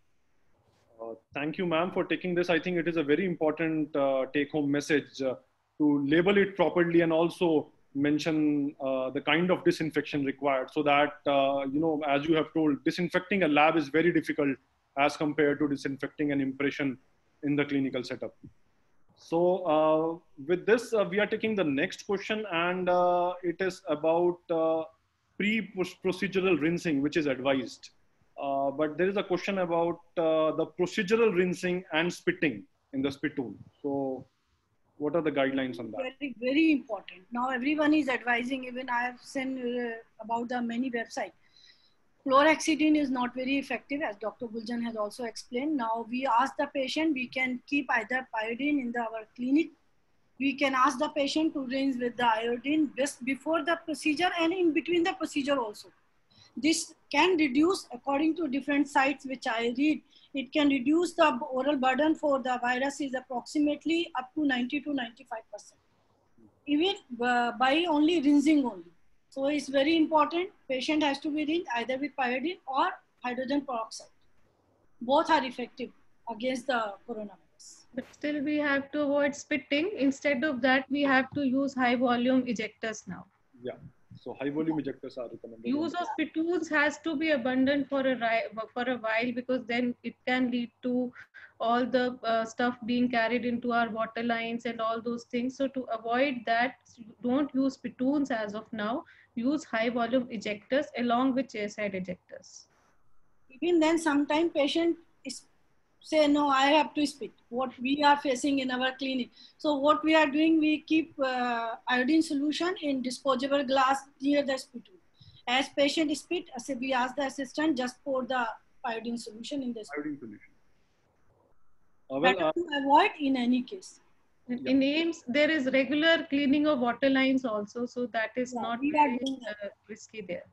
Uh, thank you, ma'am, for taking this. I think it is a very important uh, take-home message uh, to label it properly and also mention uh, the kind of disinfection required, so that, uh, you know, as you have told, disinfecting a lab is very difficult as compared to disinfecting an impression in the clinical setup. So uh, with this, uh, we are taking the next question, and uh, it is about uh, pre-procedural rinsing, which is advised. Uh, but there is a question about uh, the procedural rinsing and spitting in the spittoon. So what are the guidelines on that? Very, very important. Now everyone is advising, even I have seen uh, about the many websites. Chlorhexidine is not very effective, as Doctor Guljan has also explained. Now we ask the patient, we can keep either iodine in the, our clinic. We can ask the patient to rinse with the iodine just before the procedure and in between the procedure also. This can reduce, according to different sites which I read, it can reduce the oral burden for the virus is approximately up to ninety to ninety-five percent. Even uh, by only rinsing only. So it's very important, patient has to be rinsed either with iodine or hydrogen peroxide. Both are effective against the coronavirus. But still we have to avoid spitting. Instead of that, we have to use high volume ejectors now. Yeah, so high volume ejectors are recommended. Use of spittoons has to be abundant for a, for a while, because then it can lead to all the uh, stuff being carried into our water lines and all those things. So to avoid that, don't use spittoons as of now. Use high volume ejectors along with chairside ejectors. Even then, sometimes patient is say, no, I have to spit. What we are facing in our clinic. So what we are doing, we keep uh, iodine solution in disposable glass near the spittoon. As patient spit, we ask the assistant just pour the iodine solution in the spit. Iodine solution. Uh, well, Better uh, to avoid in any case. In, in AIIMS, there is regular cleaning of water lines also, so that is Yeah, not we are very doing that. uh, risky there.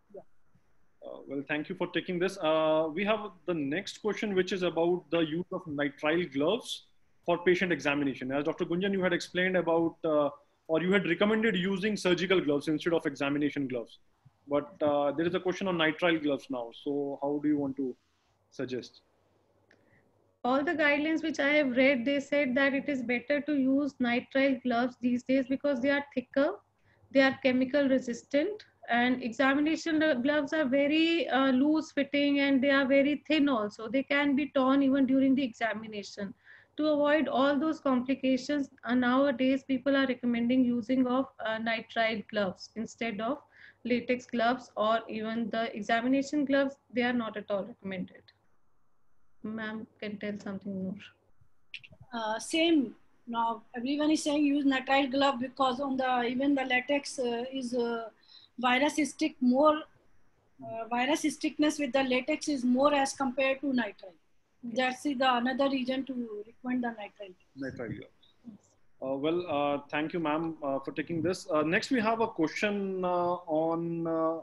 Uh, well, thank you for taking this. Uh, we have the next question, which is about the use of nitrile gloves for patient examination. As Doctor Gunjan, you had explained about, uh, or you had recommended using surgical gloves instead of examination gloves. But uh, there is a question on nitrile gloves now. So how do you want to suggest? All the guidelines which I have read, they said that it is better to use nitrile gloves these days because they are thicker, they are chemical resistant, and examination gloves are very uh, loose fitting and they are very thin also. They can be torn even during the examination. To avoid all those complications, uh, nowadays people are recommending using of uh, nitrile gloves instead of latex gloves, or even the examination gloves, they are not at all recommended. Ma'am can tell something more. Uh, same. Now everyone is saying use nitrile glove because on the even the latex uh, is uh, virus stick more. Uh, virus stickness with the latex is more as compared to nitrile. That's the another reason to recommend the nitrile. Nitrile gloves. Uh, well, uh, thank you, ma'am, uh, for taking this. Uh, next, we have a question uh, on. Uh,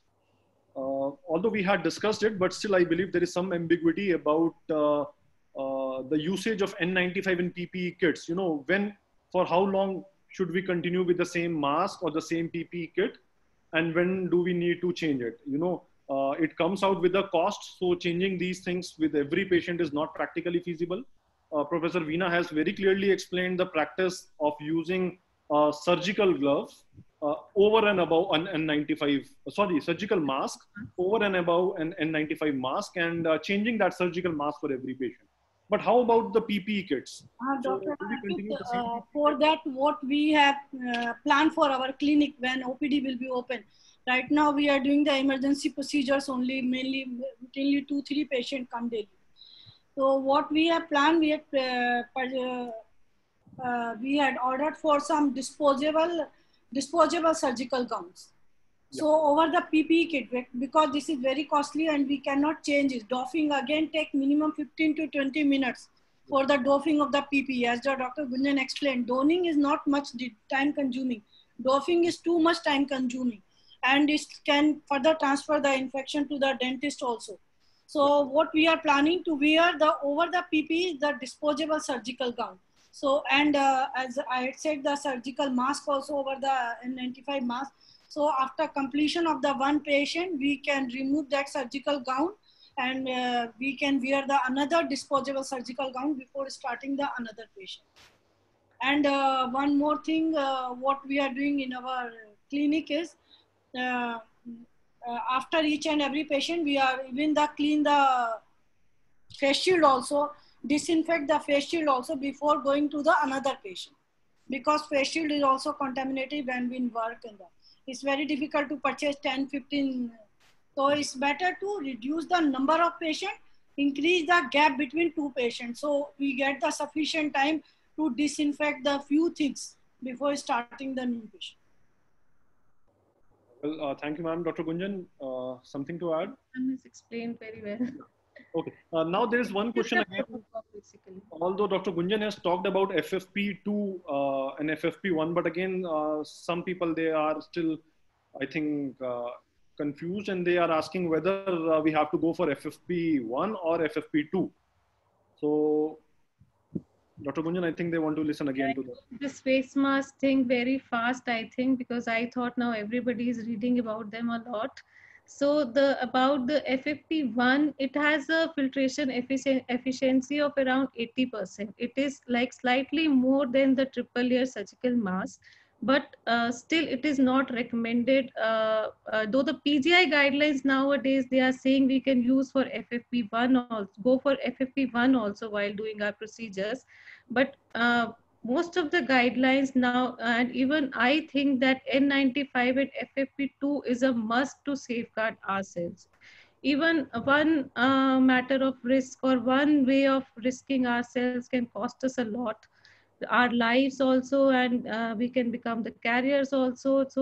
uh, although we had discussed it, but still, I believe there is some ambiguity about uh, uh, the usage of N ninety-five in P P E kits. You know, when, for how long should we continue with the same mask or the same P P E kit, and when do we need to change it? You know, uh, it comes out with a cost, so changing these things with every patient is not practically feasible. Uh, Professor Veena has very clearly explained the practice of using uh, surgical gloves uh, over and above an N ninety-five, sorry, surgical mask over and above an N ninety-five mask, and uh, changing that surgical mask for every patient. But how about the P P E kits? Uh, So Doctor do we continue the same? uh, for that, what we have uh, planned for our clinic when O P D will be open. Right now, we are doing the emergency procedures only, mainly, mainly two, three patients come daily. So what we have planned, we had, uh, uh, we had ordered for some disposable, disposable surgical gowns. Yeah. So over the P P E kit, because this is very costly and we cannot change it. Doffing again take minimum fifteen to twenty minutes for the doffing of the P P E. As the Doctor Gunjan explained, donning is not much time consuming. Doffing is too much time consuming, and it can further transfer the infection to the dentist also. So what we are planning to wear the over the P P E is the disposable surgical gown. So, and uh, as I had said, the surgical mask also over the N ninety-five mask. So after completion of the one patient, we can remove that surgical gown and uh, we can wear the another disposable surgical gown before starting the another patient. And uh, one more thing, uh, what we are doing in our clinic is, uh, uh, after each and every patient, we are even the clean the face shield also, disinfect the face shield also before going to the another patient, because face shield is also contaminated when we work in the. It's very difficult to purchase ten, fifteen. So it's better to reduce the number of patients, increase the gap between two patients. So we get the sufficient time to disinfect the few things before starting the new patient. Well, uh, thank you, ma'am. Doctor Gunjan, uh, something to add? Ma'am has explained very well. Okay. Uh, now there is one question again. Although Doctor Gunjan has talked about F F P two uh, and F F P one, but again, uh, some people, they are still, I think, uh, confused, and they are asking whether uh, we have to go for F F P one or F F P two. So, Doctor Gunjan, I think they want to listen again to that. This face mask thing very fast, I think, because I thought now everybody is reading about them a lot. So the about the F F P one, it has a filtration effic efficiency of around eighty percent. It is like slightly more than the triple layer surgical mask, but uh, still it is not recommended. Uh, uh, though the P G I guidelines nowadays, they are saying we can use for F F P one also, go for F F P one also while doing our procedures. But uh, most of the guidelines now, and even I think that N ninety-five and F F P two is a must to safeguard ourselves. Even one uh, matter of risk or one way of risking ourselves can cost us a lot, our lives also, and uh, we can become the carriers also. So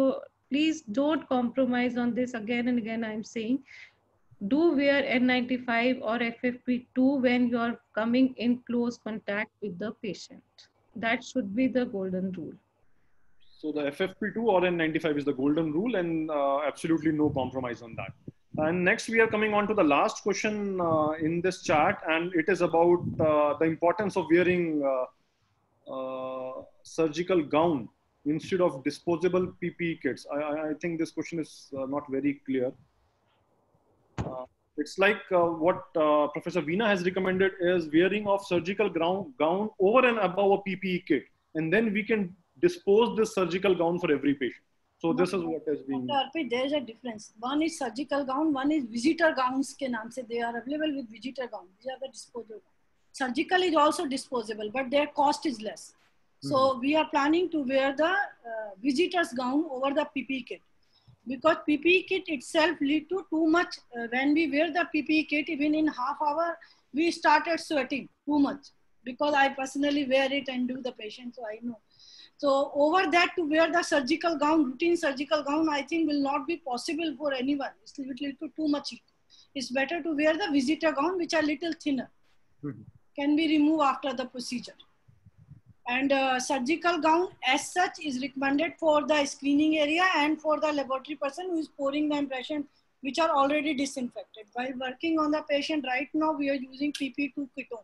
Please don't compromise on this. Again and again, I'm saying, do wear N ninety-five or F F P two when you're coming in close contact with the patient. That should be the golden rule. So the F F P two or N ninety-five is the golden rule, and uh, absolutely no compromise on that. And next we are coming on to the last question uh, in this chat, and it is about uh, the importance of wearing uh, uh, surgical gown instead of disposable P P E kits. I, I think this question is uh, not very clear. Uh, it's like uh, what uh, Professor Veena has recommended is wearing of surgical gown, gown over and above a P P E kit, and then we can dispose this surgical gown for every patient. So this is what is being. Doctor Arpit, there is a difference. One is surgical gown, one is visitor gowns. Ke naam se they are available with visitor gown. These are the disposable. Surgical is also disposable, but their cost is less. So mm-hmm. we are planning to wear the uh, visitor's gown over the P P E kit, because P P E kit itself lead to too much. Uh, when we wear the P P E kit, even in half hour, we started sweating too much, because I personally wear it and do the patient, so I know. So over that, to wear the surgical gown, routine surgical gown, I think will not be possible for anyone. It's little to too much heat. It's better to wear the visitor gown, which are little thinner. Mm-hmm. Can be removed after the procedure. And uh, surgical gown as such is recommended for the screening area and for the laboratory person who is pouring the impression, which are already disinfected. While working on the patient right now, we are using P P two ketone.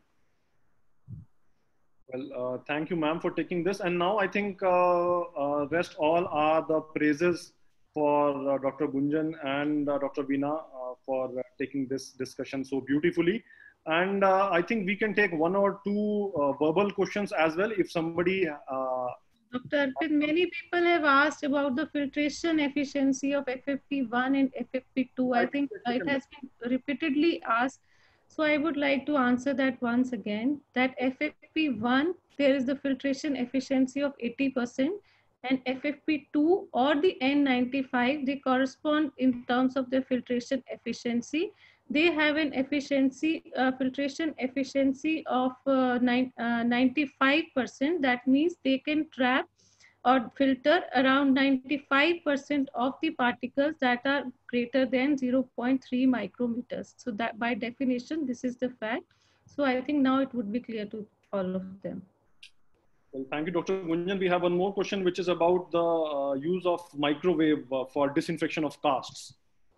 Well, uh, thank you, ma'am, for taking this. And now I think uh, uh, rest all are the praises for uh, Doctor Gunjan and uh, Doctor Veena uh, for uh, taking this discussion so beautifully. And uh, I think we can take one or two uh, verbal questions as well if somebody... Uh, Doctor Arpit, many people have asked about the filtration efficiency of F F P one and F F P two. I think it has been repeatedly asked. So I would like to answer that once again, that F F P one, there is the filtration efficiency of eighty percent, and F F P two or the N ninety-five, they correspond in terms of their filtration efficiency. They have an efficiency, uh, filtration efficiency of uh, nine, uh, ninety-five percent. That means they can trap or filter around ninety-five percent of the particles that are greater than zero point three micrometers. So that by definition, this is the fact. So I think now it would be clear to all of them. Well, thank you, Doctor Gunjan. We have one more question, which is about the uh, use of microwave uh, for disinfection of casts.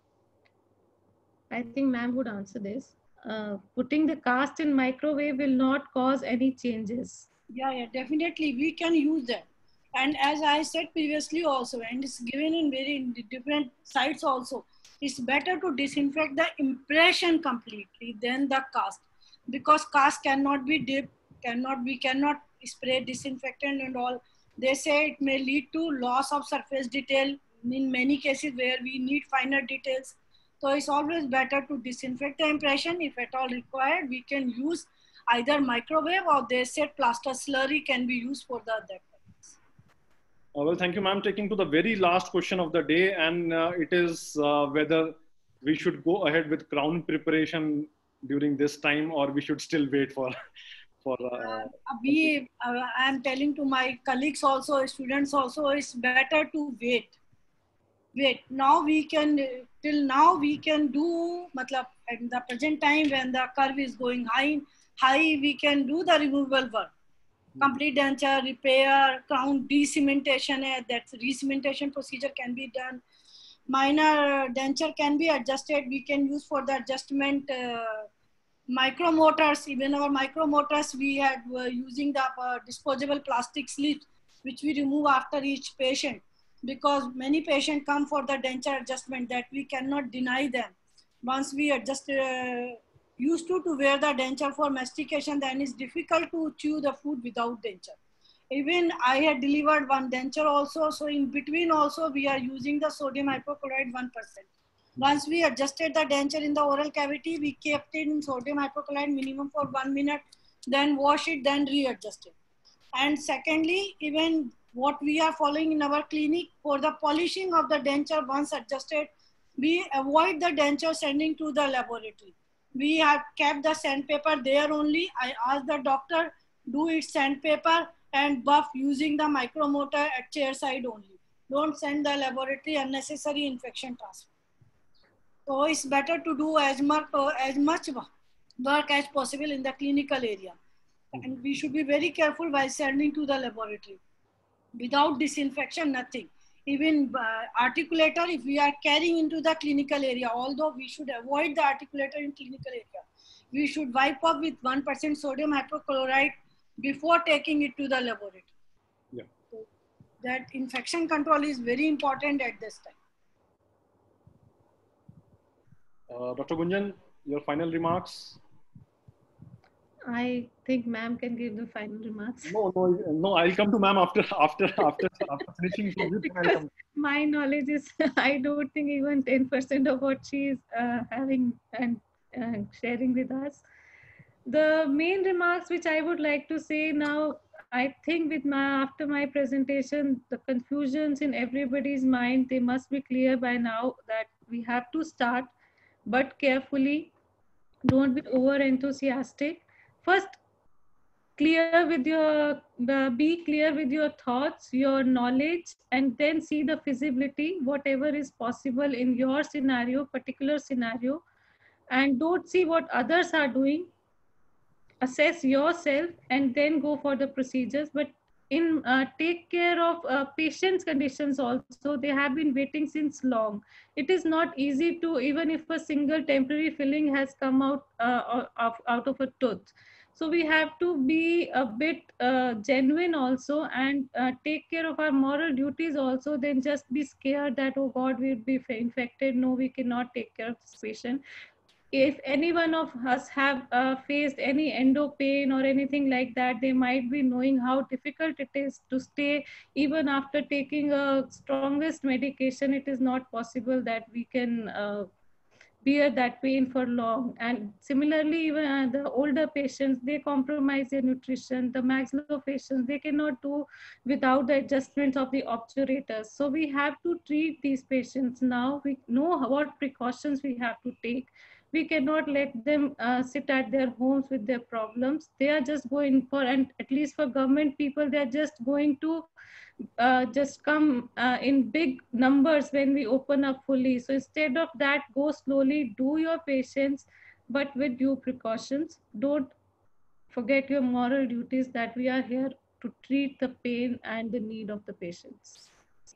I think ma'am would answer this. Uh, putting the cast in microwave will not cause any changes. Yeah, yeah, definitely. We can use that. And as I said previously also, and it's given in very different sites also, it's better to disinfect the impression completely than the cast, because cast cannot be dipped, cannot we cannot spray disinfectant and all. They say it may lead to loss of surface detail in many cases where we need finer details. So it's always better to disinfect the impression. If at all required, we can use either microwave, or they said plaster slurry can be used for the that. Uh, well, thank you, ma'am. Taking to the very last question of the day, and uh, it is uh, whether we should go ahead with crown preparation during this time, or we should still wait for. for uh, uh, we, uh, I am telling to my colleagues also, students also, it's better to wait. Wait. Now we can till now we can do. Matlab, at the present time when the curve is going high, high we can do the removal work. Complete denture, repair, crown de-cementation, that re-cementation procedure can be done. Minor denture can be adjusted. We can use for the adjustment uh, micromotors. Even our micromotors, we had uh, using the uh, disposable plastic sleeves, which we remove after each patient, because many patients come for the denture adjustment that we cannot deny them. Once we adjust, uh, used to, to wear the denture for mastication, then it's difficult to chew the food without denture. Even I had delivered one denture also. So in between also, we are using the sodium hypochlorite one percent. Once we adjusted the denture in the oral cavity, we kept it in sodium hypochlorite minimum for one minute, then wash it, then readjust it. And secondly, even what we are following in our clinic for the polishing of the denture once adjusted, we avoid the denture sending to the laboratory. We have kept the sandpaper there only. I asked the doctor, do it sandpaper and buff using the micromotor at chair side only. Don't send the laboratory unnecessary infection transfer. So it's better to do as much, uh, as much work as possible in the clinical area. And we should be very careful while sending to the laboratory. Without disinfection, nothing. Even uh, articulator, if we are carrying into the clinical area, although we should avoid the articulator in clinical area, we should wipe up with one percent sodium hypochlorite before taking it to the laboratory. Yeah. So that infection control is very important at this time. Uh, Doctor Gunjan, your final remarks? I think ma'am can give the final remarks. No, no, no. I'll come to ma'am after after after after finishing. So you can come. My knowledge is, I don't think even ten percent of what she is uh, having and uh, sharing with us. The main remarks which I would like to say now, I think with my after my presentation, the confusions in everybody's mind, they must be clear by now that we have to start, but carefully. Don't be over enthusiastic. First, clear with your uh, be clear with your thoughts, your knowledge, and then see the feasibility, whatever is possible in your scenario, particular scenario, and don't see what others are doing. Assess yourself and then go for the procedures. But in uh, take care of uh, patients' conditions also. They have been waiting since long. It is not easy to, even if a single temporary filling has come out uh, of, out of a tooth. So we have to be a bit uh, genuine also, and uh, take care of our moral duties also, then just be scared that, oh God, we'll be infected. No, we cannot take care of this patient. If any one of us have uh, faced any endo pain or anything like that, they might be knowing how difficult it is to stay even after taking a strongest medication. It is not possible that we can uh, bear that pain for long. And similarly, even uh, the older patients, they compromise their nutrition. The maxillofacials, they cannot do without the adjustments of the obturators. So we have to treat these patients now. We know what precautions we have to take. We cannot let them uh, sit at their homes with their problems. They are just going for, and at least for government people, they are just going to uh, just come uh, in big numbers when we open up fully. So instead of that, go slowly, do your patients, but with due precautions. Don't forget your moral duties, that we are here to treat the pain and the need of the patients.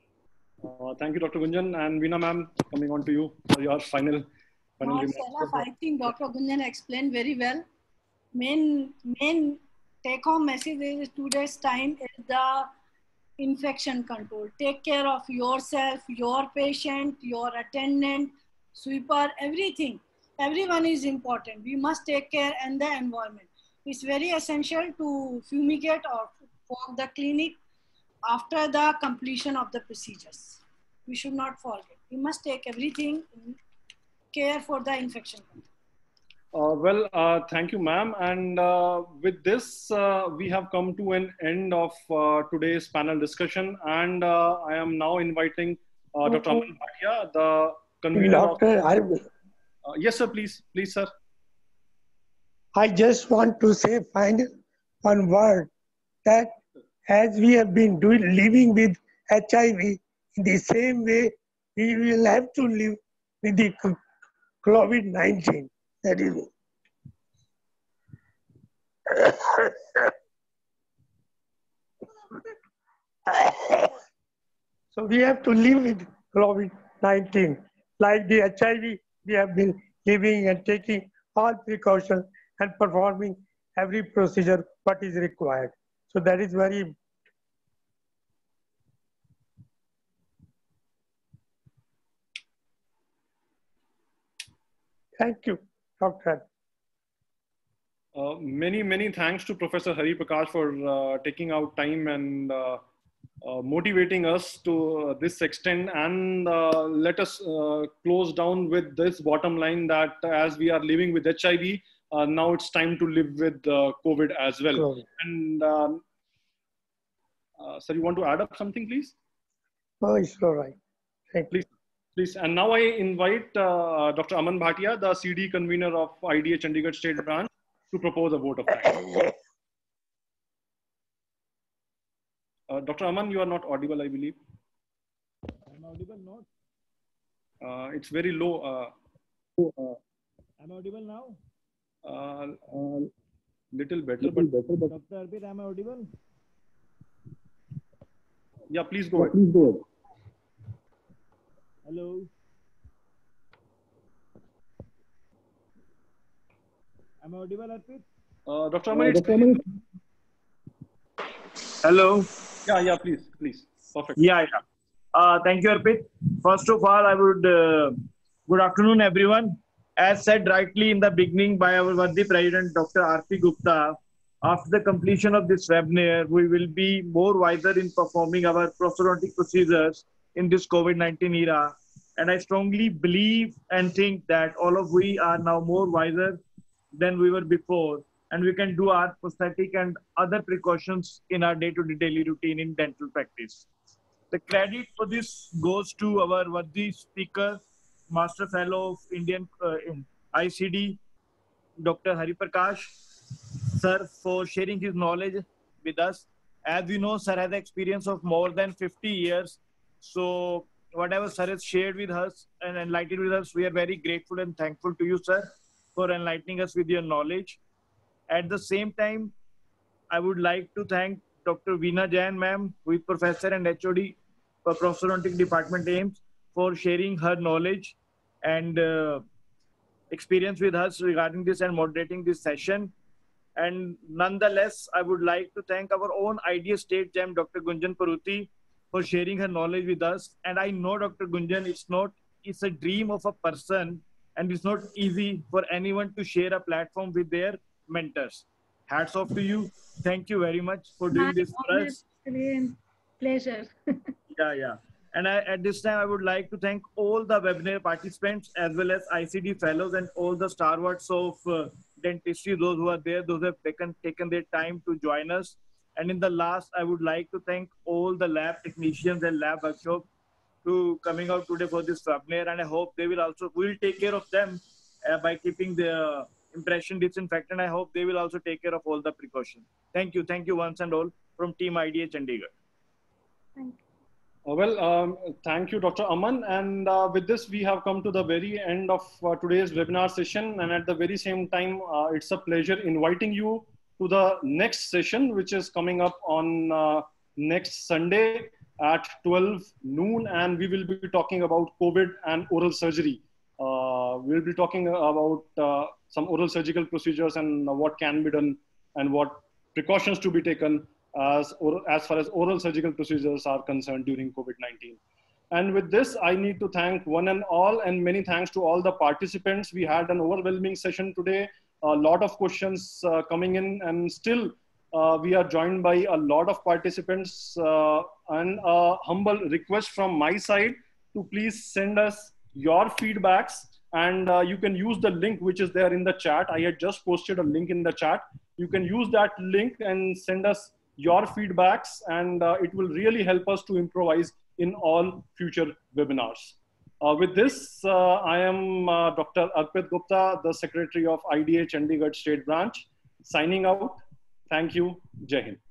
Uh, thank you, Doctor Gunjan. And Veena ma'am, coming on to you for your final, final Not remarks. enough. I think Doctor Gunjan explained very well. Main, main take-home message is today's time is the infection control. Take care of yourself, your patient, your attendant, sweeper, everything. Everyone is important. We must take care and the environment. It's very essential to fumigate or fog the clinic after the completion of the procedures. We should not forget. We must take everything in care for the infection control. Uh, well, uh, thank you, ma'am. And uh, with this, uh, we have come to an end of uh, today's panel discussion. And uh, I am now inviting uh, Doctor Aman Bhatia, the convener Doctor, of... I, Uh, yes, sir, please. Please, sir. I just want to say final one word, that as we have been doing, living with H I V, in the same way, we will have to live with the COVID nineteen. That is so we have to live with COVID nineteen. Like the H I V, we have been living and taking all precautions and performing every procedure what is required. So that is very important. Thank you, Doctor Uh, many, many thanks to Professor Hari Prakash for uh, taking out time and uh, uh, motivating us to uh, this extent. And uh, let us uh, close down with this bottom line, that as we are living with H I V, uh, now it's time to live with uh, COVID as well. COVID. And um, uh, sir, you want to add up something, please? Oh, it's all right. Thank you. Please. Please. And now I invite uh, Doctor Aman Bhatia, the C D convener of I D A Chandigarh State Branch, to propose a vote of thanks. Uh, Doctor Aman, you are not audible, I believe. audible not? Uh, it's very low. Uh, Uh, am I audible now? uh, uh, little better, Little but better, but Doctor Arpit, am I audible? yeah, please go ahead. Please go ahead. Hello. Am I audible, Arpit? Uh, Doctor Aman, it's Hello. yeah, yeah, please, please. Perfect. Yeah, yeah. Uh, thank you, Arpit. First of all, I would, uh, good afternoon, everyone. As said rightly in the beginning by our worthy President, Doctor R P Gupta, after the completion of this webinar, we will be more wiser in performing our prosthodontic procedures in this COVID nineteen era. And I strongly believe and think that all of we are now more wiser than we were before, and we can do our prosthetic and other precautions in our day-to-day daily routine in dental practice. The credit for this goes to our worthy speaker, Master Fellow of Indian uh, in I C D, Doctor Hari Prakash, sir, for sharing his knowledge with us. As we know, sir has experience of more than fifty years. So whatever sir has shared with us and enlightened with us, we are very grateful and thankful to you, sir, for enlightening us with your knowledge. At the same time, I would like to thank Doctor Veena Jain, ma'am, who is Professor and H O D for Prosthodontic Department, AIIMS, for sharing her knowledge and uh, experience with us regarding this and moderating this session. And nonetheless, I would like to thank our own I D A State Gem, Doctor Gunjan Pruthi, for sharing her knowledge with us. And I know, Doctor Gunjan, it's not, it's a dream of a person, and it's not easy for anyone to share a platform with their mentors. Hats off to you. Thank you very much for doing this for us. Pleasure. Yeah, yeah. And I, at this time, I would like to thank all the webinar participants as well as I C D fellows and all the stalwarts of uh, dentistry, those who are there, those who have taken, taken their time to join us. And in the last, I would like to thank all the lab technicians and lab workshop who coming out today for this webinar. And I hope they will also, we will take care of them uh, by keeping the impression disinfectant. I hope they will also take care of all the precautions. Thank you. Thank you once and all from Team I D A Chandigarh. Thank you. Uh, well, um, thank you, Doctor Aman. And uh, with this, we have come to the very end of uh, today's webinar session. And at the very same time, uh, it's a pleasure inviting you to the next session, which is coming up on uh, next Sunday at twelve noon. And we will be talking about COVID and oral surgery. Uh, we'll be talking about uh, some oral surgical procedures and what can be done and what precautions to be taken as, or, as far as oral surgical procedures are concerned during COVID nineteen. And with this, I need to thank one and all, and many thanks to all the participants. We had an overwhelming session today, a lot of questions uh, coming in, and still uh, we are joined by a lot of participants, uh, and a humble request from my side to please send us your feedbacks, and uh, you can use the link which is there in the chat. I had just posted a link in the chat. You can use that link and send us your feedbacks, and uh, it will really help us to improvise in all future webinars. Uh, with this, uh, I am uh, Doctor Arpit Gupta, the Secretary of I D A Chandigarh State Branch, signing out. Thank you. Jai Hind.